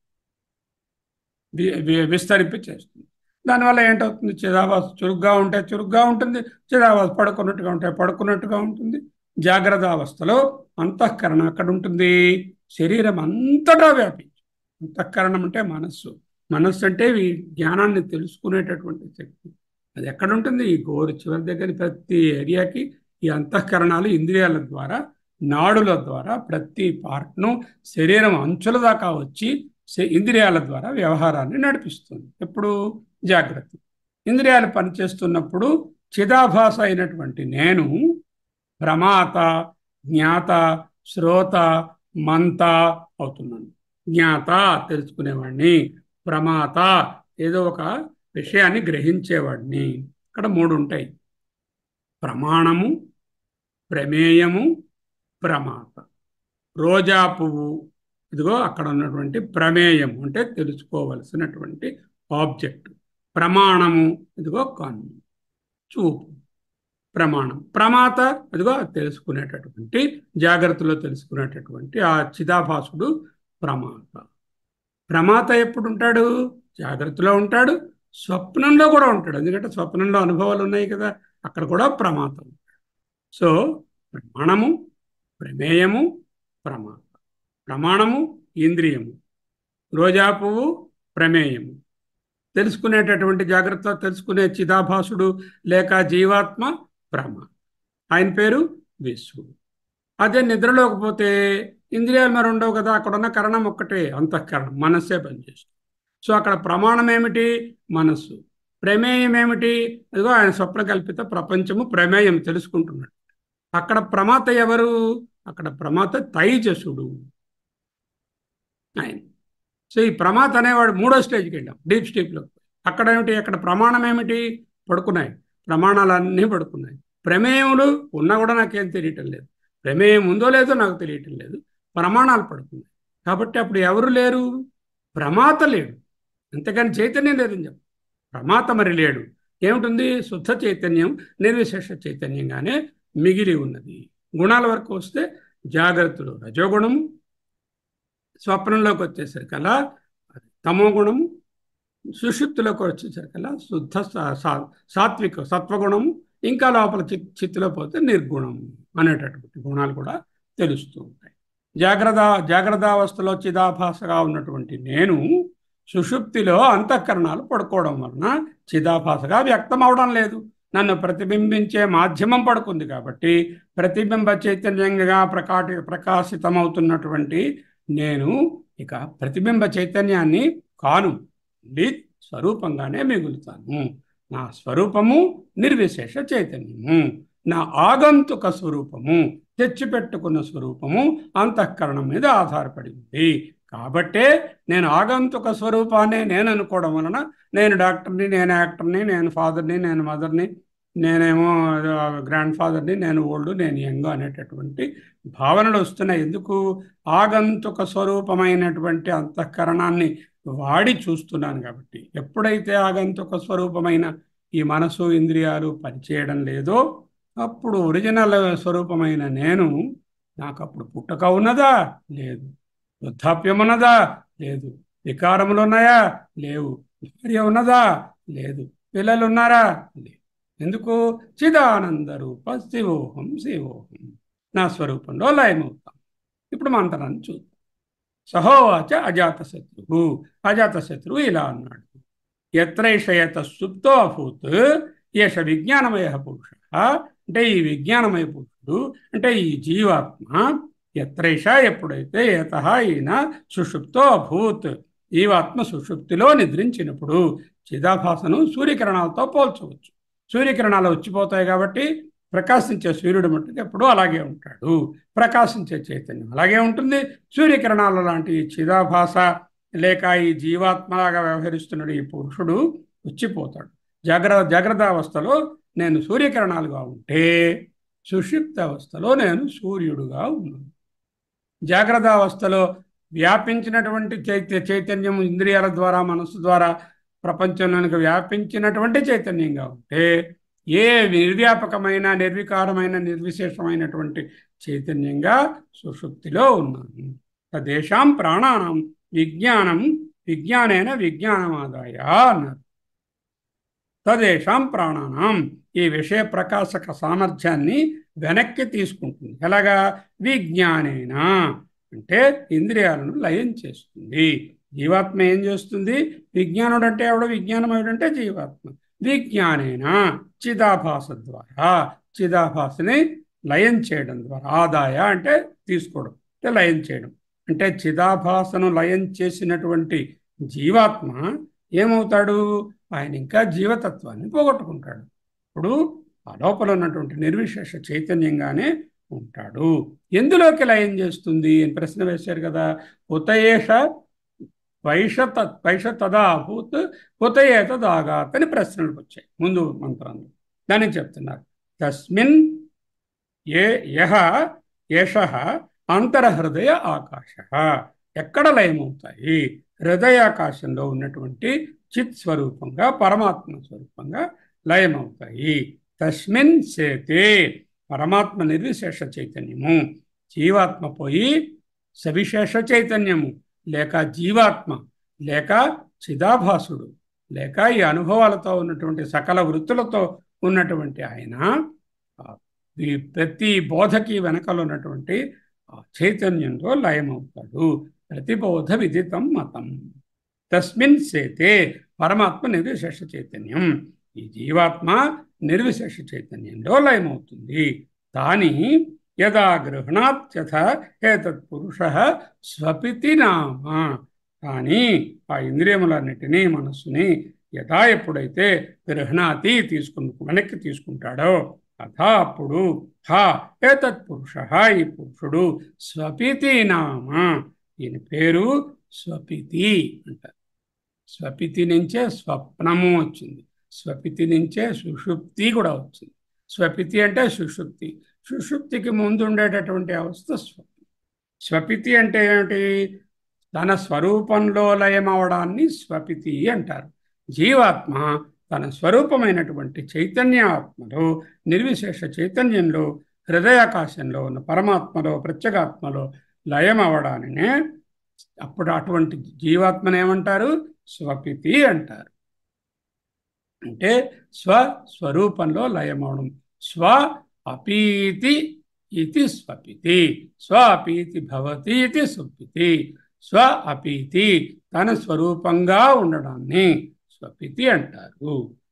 విస్తరింప చేస్తుంది. దానివల్ల ఏంటవుతుంది? చిదాభాస చురుగ్గా ఉంటే చురుగ్గా ఉంటుంది, చిదాభాస పడుకున్నట్టుగా ఉంటే పడుకున్నట్టుగా ఉంటుంది. జాగ్రత్త అవస్థలో అంతఃకరణ అక్కడ ఉంటుంది, శరీరం అంతటా వ్యాపించి. అంతఃకరణం అంటే మనస్సు. మనస్సు అంటే ఈ జ్ఞానాన్ని తెలుసుకునేటటువంటి శక్తి. అది ఎక్కడ ఉంటుంది? ఈ గోరు చివరి దగ్గర ప్రతి ఏరియాకి ఈ అంతఃకరణాలు ఇంద్రియాల ద్వారా, నాడుల ద్వారా ప్రతి పార్ట్ను శరీరం అంచుల దాకా వచ్చి ఇంద్రియాల ద్వారా వ్యవహారాన్ని నడిపిస్తుంది. ఎప్పుడు? జాగ్రత్త. ఇంద్రియాలు పనిచేస్తున్నప్పుడు చిదాభాస అయినటువంటి నేను ప్రమాత, జ్ఞాత, శ్రోత, మంత అవుతున్నాను. జ్ఞాత తెలుసుకునేవాడిని, ప్రమాత ఏదో ఒక విషయాన్ని గ్రహించేవాడిని. ఇక్కడ 3 ఉంటాయి: ప్రమాణము, ప్రమేయము, ప్రమాత. రోజా పువ్వు, ఇదిగో అక్కడ ఉన్నటువంటి ప్రమేయము అంటే తెలుసుకోవలసినటువంటి ఆబ్జెక్ట్. ప్రమాణము, ఇదిగో కన్ను, చూపు, ప్రమాణం. ప్రమాత, అదిగో తెలుసుకునేటటువంటి, జాగ్రత్తలో తెలుసుకునేటటువంటి ఆ చిదాభాసుడు ప్రమాత. ప్రమాత ఎప్పుడు ఉంటాడు? జాగ్రత్తలో ఉంటాడు, స్వప్నంలో కూడా ఉంటాడు. ఎందుకంటే స్వప్నంలో అనుభవాలు ఉన్నాయి కదా, అక్కడ కూడా ప్రమాతం. సో ప్రమాణము, ప్రమేయము, ప్రమాత. ప్రమాణము ఇంద్రియము, రోజా పువ్వు ప్రమేయము, తెలుసుకునేటటువంటి జాగ్రత్త తెలుసుకునే చిదాభాసుడు లేక జీవాత్మ ప్రమాత. ఆయన పేరు విశ్వడు. అదే నిద్రలోకి పోతే ఇంద్రియాలు మరి ఉండవు కదా, అక్కడున్న కరణం ఒక్కటే, అంతఃకరణం, మనస్సే పనిచేస్తుంది. సో అక్కడ ప్రమాణం ఏమిటి? మనస్సు. ప్రమేయం ఏమిటి? అదిగో ఆయన స్వప్న కల్పిత ప్రపంచము ప్రమేయం తెలుసుకుంటున్నాడు. అక్కడ ప్రమాత ఎవరు? అక్కడ ప్రమాత తైజసుడు ఆయన. సో ఈ ప్రమాత అనేవాడు 3వ స్టేజ్కి వెళ్ళాం, డీప్ స్లీప్లో. అక్కడ ఏమిటి? అక్కడ ప్రమాణం ఏమిటి? పడుకున్నాయి, ప్రమాణాలన్నీ పడుకున్నాయి. ప్రమేయములు ఉన్నా కూడా నాకేం తెలియటం లేదు, ప్రమేయం ఉందో లేదో నాకు తెలియటం లేదు, ప్రమాణాలు పడుకున్నాయి. కాబట్టి అప్పుడు ఎవరు లేరు? ప్రమాత లేడు, అంతేకాని చైతన్యం లేదని చెప్పు. ప్రమాత మరి లేడు. ఏమిటుంది? శుద్ధ చైతన్యం, నిర్విశేష చైతన్యంగానే మిగిలి ఉన్నది. గుణాల వరకు వస్తే జాగ్రత్తలో రజోగుణము, స్వప్నంలోకి వచ్చేసరికల్లా తమో గుణము, సుషుప్తిలోకి వచ్చేసరికల్లా శుద్ధ సాత్విక సత్వగుణము, ఇంకా లోపల చిత్తులో పోతే నిర్గుణము అనేటటువంటి గుణాలు కూడా తెలుస్తూ ఉంటాయి. జాగ్రత్తావస్థలో చిదాభాసగా ఉన్నటువంటి నేను సుషుప్తిలో అంతఃకరణాలు పడుకోవడం వలన చిదాభాసగా వ్యక్తం అవడం లేదు. నన్ను ప్రతిబింబించే మాధ్యమం పడుకుంది కాబట్టి ప్రతిబింబ చైతన్యంగా ప్రకాశితమవుతున్నటువంటి నేను ఇక ప్రతిబింబ చైతన్యాన్ని కాను, స్వరూపంగానే మిగులుతాను. నా స్వరూపము నిర్విశేష చైతన్యము, నా ఆగంతుక స్వరూపము, తెచ్చిపెట్టుకున్న స్వరూపము అంతఃకరణం మీద ఆధారపడి ఉంది. కాబట్టే నేను ఆగంతుక స్వరూపాన్ని నేను అనుకోవడం వలన నేను డాక్టర్ని, నేను యాక్టర్ని, నేను ఫాదర్ని, నేను మదర్ని, నేనేమో గ్రాండ్ ఫాదర్ని, నేను ఓల్డ్, నేను యంగ్ అనేటటువంటి భావనలు వస్తున్నాయి. ఎందుకు? ఆగంతుక స్వరూపమైనటువంటి అంతఃకరణాన్ని వాడి చూస్తున్నాను కాబట్టి. ఎప్పుడైతే ఆగంతుక స్వరూపమైన ఈ మనసు ఇంద్రియాలు పనిచేయడం లేదో అప్పుడు ఒరిజినల్ స్వరూపమైన నేను, నాకు అప్పుడు పుట్టక ఉన్నదా? లేదు. వృద్ధాప్యం ఉన్నదా? లేదు. వికారములు ఉన్నాయా? లేవు. భార్య ఉన్నదా? లేదు. పిల్లలు ఉన్నారా? లేదు. ఎందుకు? చిదానంద రూప శివోహం శివోహం, నా స్వరూపంలో లయమవుతాం. ఇప్పుడు మంత్రాన్ని చూద్దాం. సహోవాచ అజాతశత్రువు. అజాతశత్రువు ఇలా అన్నాడు: ఎత్రైషయత సుప్తో అభూత్ ఏష విజ్ఞానమయ పురుష. అంటే ఈ విజ్ఞానమయ పురుషుడు అంటే ఈ జీవాత్మ, ఎత్రైష ఎప్పుడైతే, ఏతః ఈయన, సుషుప్తో అభూత్ జీవాత్మ సుషుప్తిలో నిద్రించినప్పుడు చిదాభాసను సూర్యకిరణాలతో పోల్చవచ్చు. సూర్యకిరణాలు వచ్చిపోతాయి కాబట్టి ప్రకాశించే సూర్యుడు మట్టుకు ఎప్పుడూ అలాగే ఉంటాడు, ప్రకాశించే చైతన్యం అలాగే ఉంటుంది. సూర్యకిరణాల లాంటి చిదాభాస లేక ఈ జీవాత్మలాగా వ్యవహరిస్తున్నాడు ఈ పురుషుడు వచ్చిపోతాడు. జాగ్రత్త అవస్థలో నేను సూర్యకిరణాలుగా ఉంటే సుషుప్త అవస్థలో నేను సూర్యుడుగా ఉన్నాను. జాగ్రత్త అవస్థలో వ్యాపించినటువంటి చైతన్యం ఇంద్రియాల ద్వారా, మనస్సు ద్వారా ప్రపంచంలోనికి వ్యాపించినటువంటి చైతన్యంగా ఉంటే, ఏ నిర్వ్యాపకమైన, నిర్వికారమైన, నిర్విశేషమైనటువంటి చైతన్యంగా సుషుప్తిలో ఉన్నాను. తదేషాం ప్రాణానాం విజ్ఞానం విజ్ఞానేన విజ్ఞానమాదాయ అన్నారు. తదేషాం ప్రాణానాం ఈ విషయ ప్రకాశక సామర్థ్యాన్ని వెనక్కి తీసుకుంటుంది. ఎలాగా? విజ్ఞానేన అంటే ఇంద్రియాలను లయం చేస్తుంది. జీవాత్మ ఏం చేస్తుంది? విజ్ఞానుడు అంటే ఎవడు? విజ్ఞానమయుడు అంటే జీవాత్మ. విజ్ఞానేన చిదాభాస ద్వారా, చిదాభాసని లయం చేయడం ద్వారా. ఆదాయ అంటే తీసుకోవడం, అంటే లయం చేయడం. అంటే చిదాభాసను లయం చేసినటువంటి జీవాత్మ ఏమవుతాడు? ఆయన ఇంకా జీవతత్వాన్ని పోగొట్టుకుంటాడు. ఇప్పుడు ఆ లోపల ఉన్నటువంటి నిర్విశేష చైతన్యంగానే ఉంటాడు. ఎందులోకి లయం చేస్తుంది అని ప్రశ్న వేశారు కదా. ఉతయేష వైష తదాభూత్ ఉతయే తదాగాత్ అని ప్రశ్నలకు వచ్చాయి ముందు మంత్రంలో. దాన్ని చెప్తున్నారు. తస్మిన్ యహ ఏషః అంతర్హృదయ ఆకాశ. ఎక్కడ లయమవుతాయి? హృదయాకాశంలో ఉన్నటువంటి చిత్ స్వరూపంగా, పరమాత్మ స్వరూపంగా లయమవుతాయి. తస్మిన్ సేతే పరమాత్మ నిర్విశేష చైతన్యము, జీవాత్మ పోయి సవిశేష చైతన్యము, లేక జీవాత్మ, లేక చిదాభాసుడు, లేక ఈ అనుభవాలతో ఉన్నటువంటి సకల వృత్తులతో ఉన్నటువంటి ఆయన ఈ ప్రతి బోధకి వెనకలు ఉన్నటువంటి చైతన్యంలో లయమవుతాడు. ప్రతిబోధ విదితం మతం. తస్మిన్ సేతే పరమాత్మ నిర్విశేష చైతన్యం, ఈ జీవాత్మ నిర్విశేష చైతన్యంలో లయమవుతుంది. దాని యదా గృహణాత్యథ ఏతత్ పురుష స్వపితి నామ. కానీ ఆ ఇంద్రియములన్నిటినీ, మనస్సుని యథా ఎప్పుడైతే గృహణాతి వెనక్కి తీసుకుంటాడో, అథా అప్పుడు హా ఏతత్ పురుష ఈ పురుషుడు స్వపితి నామ, ఈయన పేరు స్వపితి అంటారు. స్వపితి నుంచే స్వప్నము వచ్చింది, స్వపితి నుంచే సుషుప్తి కూడా వచ్చింది. స్వపితి అంటే సుషుప్తి, సుషుప్తికి ముందు ఉండేటటువంటి అవస్థ స్వప్నం. స్వపితి అంటే ఏమిటి? తన స్వరూపంలో లయమవడాన్ని స్వపితి అంటారు. జీవాత్మ తన స్వరూపమైనటువంటి చైతన్యాత్మలో, నిర్విశేష చైతన్యంలో, హృదయాకాశంలో ఉన్న పరమాత్మలో, ప్రత్యేగాత్మలో లయమవడానినే అప్పుడు అటువంటి జీవాత్మను ఏమంటారు? స్వపితి అంటారు. అంటే స్వస్వరూపంలో లయమవడం. స్వ అపీతి ఇది స్వపితి, స్వ అపీతి భవతి ఇది సుప్పితి. స్వ అపీతి తన స్వరూపంగా ఉండడాన్ని స్వపితి అంటారు.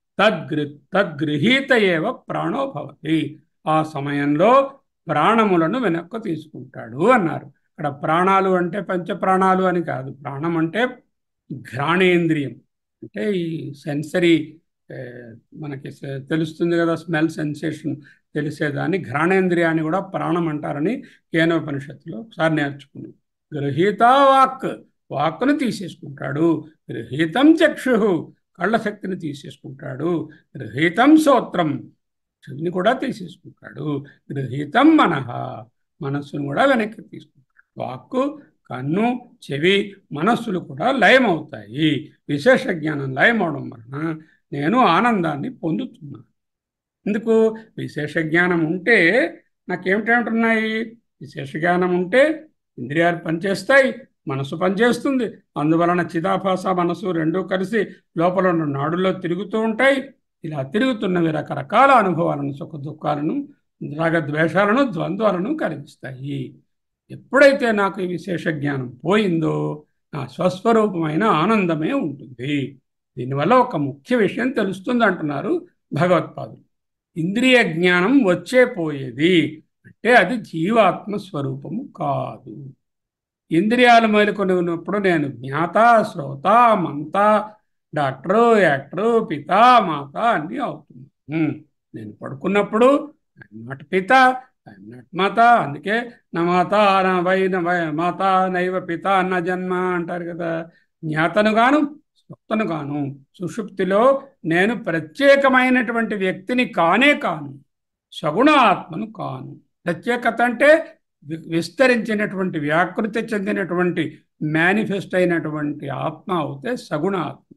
తద్గృహీత ఏవ ప్రాణో భవతి. ఆ సమయంలో ప్రాణములను వెనక్కు తీసుకుంటాడు అన్నారు. ఇక్కడ ప్రాణాలు అంటే పంచప్రాణాలు అని కాదు. ప్రాణం అంటే ఘ్రాణేంద్రియం, అంటే ఈ సెన్సరీ మనకి తెలుస్తుంది కదా, స్మెల్ సెన్సేషన్ తెలిసేదాన్ని ఘ్రాణేంద్రియాన్ని కూడా ప్రాణం అంటారని కేనోపనిషత్తులో ఒకసారి నేర్చుకున్నాం. గృహీత వాక్కును తీసేసుకుంటాడు. గృహీతం చక్షు కళ్ళ శక్తిని తీసేసుకుంటాడు. గృహీతం శ్రోత్రం చెవిని కూడా తీసేసుకుంటాడు. గృహీతం మనః మనస్సును కూడా వెనక్కి తీసుకుంటాడు. వాక్కు, కన్ను, చెవి, మనస్సులు కూడా లయమవుతాయి. విశేష జ్ఞానం లయమవడం వలన నేను ఆనందాన్ని పొందుతున్నాను. ఎందుకు? విశేష జ్ఞానం ఉంటే నాకేమిటేమిటున్నాయి? విశేష జ్ఞానం ఉంటే ఇంద్రియాలు పనిచేస్తాయి, మనసు పనిచేస్తుంది. అందువలన చిదాభాస మనసు రెండూ కలిసి లోపల ఉన్న నాడుల్లో తిరుగుతూ ఉంటాయి. ఇలా తిరుగుతున్నవి రకరకాల అనుభవాలను, సుఖ దుఃఖాలను, రాగద్వేషాలను, ద్వంద్వాలను కలిగిస్తాయి. ఎప్పుడైతే నాకు ఈ విశేష జ్ఞానం పోయిందో నా స్వస్వరూపమైన ఆనందమే ఉంటుంది. దీనివల్ల ఒక ముఖ్య విషయం తెలుస్తుంది అంటున్నారు భగవత్పాదులు. ఇంద్రియ జ్ఞానం వచ్చే పోయేది అంటే అది జీవాత్మ స్వరూపము కాదు. ఇంద్రియాలు మేలుకొని ఉన్నప్పుడు నేను జ్ఞాత, శ్రోత, మంత, డాక్టరు, యాక్టరు, పిత, మాత అన్నీ అవుతున్నాను. నేను పడుకున్నప్పుడు ఐఎమ్ నాట్ పిత, ఐఎమ్ నాట్ మాత. అందుకే నా మాత మాత నైవ పిత అన్న జన్మ అంటారు కదా. జ్ఞాతను గాను, శ్రోతను గాను. సుషుప్తిలో నేను ప్రత్యేకమైనటువంటి వ్యక్తిని కానే కాను, సగుణ ఆత్మను కాను. ప్రత్యేకత అంటే విస్తరించినటువంటి, వ్యాకృతి చెందినటువంటి, మేనిఫెస్ట్ అయినటువంటి ఆత్మ అవుతే సగుణ ఆత్మ.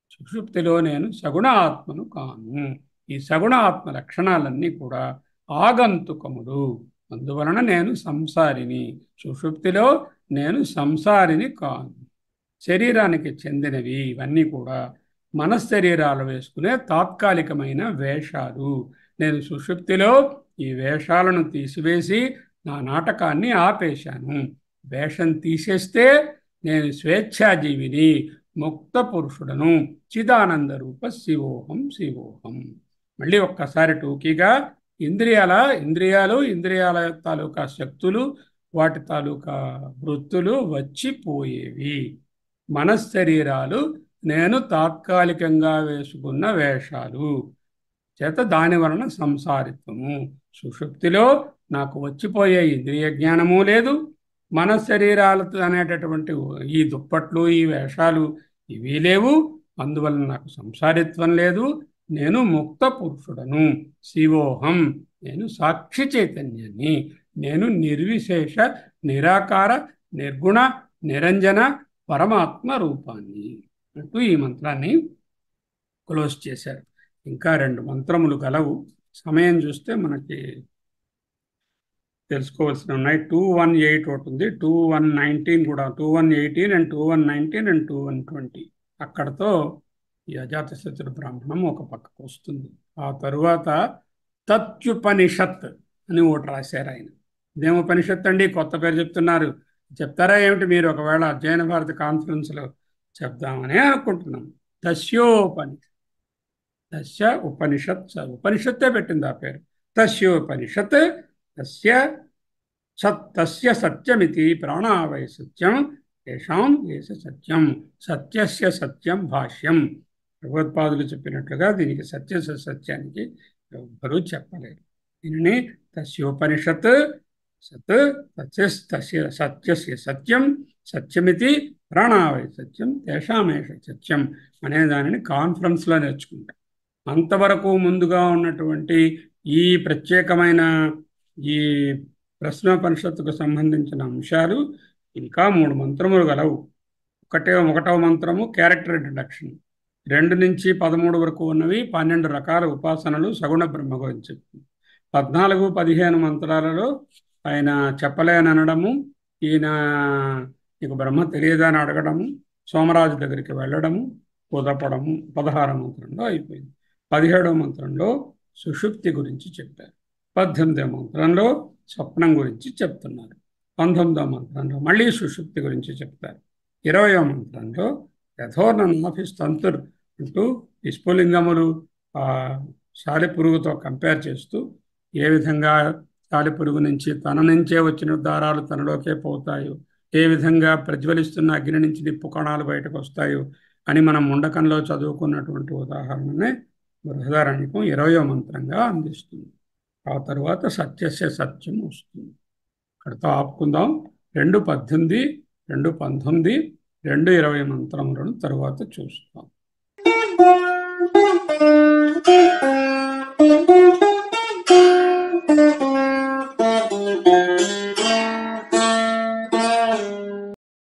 సుషుప్తిలో నేను సగుణ ఆత్మను కాను. ఈ సగుణ ఆత్మ లక్షణాలన్నీ కూడా ఆగంతుకములు. అందువలన నేను సంసారిని. సుషుప్తిలో నేను సంసారిని కాను. శరీరానికి చెందినవి ఇవన్నీ కూడా మనశ్శరీరాలు వేసుకునే తాత్కాలికమైన వేషాలు. నేను సుషుప్తిలో ఈ వేషాలను తీసివేసి నా నాటకాన్ని ఆపేశాను. వేషం తీసేస్తే నేను స్వేచ్ఛాజీవిని, ముక్త పురుషుడను, చిదానంద రూప శివోహం శివోహం. మళ్ళీ ఒక్కసారి టూకీగా ఇంద్రియాలు, ఇంద్రియాల తాలూకా శక్తులు, వాటి తాలూకా వృత్తులు వచ్చిపోయేవి. మనశ్శరీరాలు నేను తాత్కాలికంగా వేసుకున్న వేషాలు చేత దాని వలన సంసారిత్వము. సుషుప్తిలో నాకు వచ్చిపోయే ఇంద్రియ జ్ఞానము లేదు, మనశ్శరీరాలతో అనేటటువంటి ఈ దుప్పట్లు, ఈ వేషాలు ఇవి లేవు. అందువలన నాకు సంసారిత్వం లేదు. నేను ముక్త పురుషుడను, శివోహం, నేను సాక్షి చైతన్యాన్ని, నేను నిర్విశేష నిరాకార నిర్గుణ నిరంజన పరమాత్మ రూపాన్ని అంటూ ఈ మంత్రాన్ని క్లోజ్ చేశారు. ఇంకా 2 మంత్రములు గలవు. సమయం చూస్తే మనకి తెలుసుకోవాల్సిన ఉన్నాయి. 218 ఒకటి ఉంది, 2119 కూడా, 2118 అండ్ 2119 అండ్ 2120. అక్కడతో ఈ అజాతశత్రు బ్రాహ్మణం ఒక పక్కకు వస్తుంది. ఆ తరువాత తత్యుపనిషత్ అని ఒకటి రాశారు ఆయన. ఇదేమోపనిషత్ అండి, కొత్త పేరు చెప్తున్నారు. చెప్తారా ఏమిటి మీరు? ఒకవేళ అధ్యయన భారతి కాన్ఫరెన్స్లో చెప్దామని అనుకుంటున్నాం. తస్యోపనిషత్, తస్య ఉపనిషత్, ఉపనిషత్తే పెట్టింది ఆ పేరు. తస్యోపనిషత్, తస్య సత్యమితి ప్రాణావై సత్యం తేషాం ఏష సత్యం, సత్యస్య సత్యం భాష్యం. భగవత్పాదులు చెప్పినట్లుగా దీనికి సత్యానికి ఎవ్వరూ చెప్పలేరు. దీనిని తస్యోపనిషత్ సత్ తస్య సత్యస్య సత్యం, సత్యమితి ప్రాణావై సత్యం తేషామేష సత్యం అనే దానిని కాన్ఫరెన్స్లో నేర్చుకుంటాం. అంతవరకు ముందుగా ఉన్నటువంటి ఈ ప్రత్యేకమైన ఈ ప్రశ్నోపనిషత్తుకు సంబంధించిన అంశాలు ఇంకా 3 మంత్రములు గలవు. ఒకటవ మంత్రము క్యారెక్టర్ ఇంట్రడక్షన్. 2 నుంచి 13 వరకు ఉన్నవి 12 రకాల ఉపాసనలు సగుణ బ్రహ్మ గురించి. 14, 15 మంత్రాలలో ఆయన చెప్పలేననడము, ఈయన నీకు బ్రహ్మ తెలియదా అని అడగడము, సోమరాజు దగ్గరికి వెళ్ళడము, కుదపడము 16వ మంత్రంలో అయిపోయింది. 17వ మంత్రంలో సుషుప్తి గురించి చెప్పారు. 18వ మంత్రంలో స్వప్నం గురించి చెప్తున్నారు. 19వ మంత్రంలో మళ్ళీ సుషుప్తి గురించి చెప్తారు. 20వ మంత్రంలో యథోర్ణనాభిస్తంతుర్ అంటూ ఈ స్ఫులింగములు సాలెపురుగుతో కంపేర్ చేస్తూ ఏ విధంగా సాలెపురుగు నుంచి తన నుంచే వచ్చిన దారాలు తనలోకే పోతాయో, ఏ విధంగా ప్రజ్వలిస్తున్న అగ్ని నుంచి నిప్పు కణాలు బయటకు వస్తాయో అని మనం ముండకంలో చదువుకున్నటువంటి ఉదాహరణనే బృహదారణ్యకం 20వ మంత్రంగా అందిస్తుంది. ఆ తర్వాత సత్యస్య సత్యం వస్తుంది. అక్కడితో ఆపుకుందాం. 2:18, 2:19, 2:20 మంత్రములను తరువాత చూస్తాం.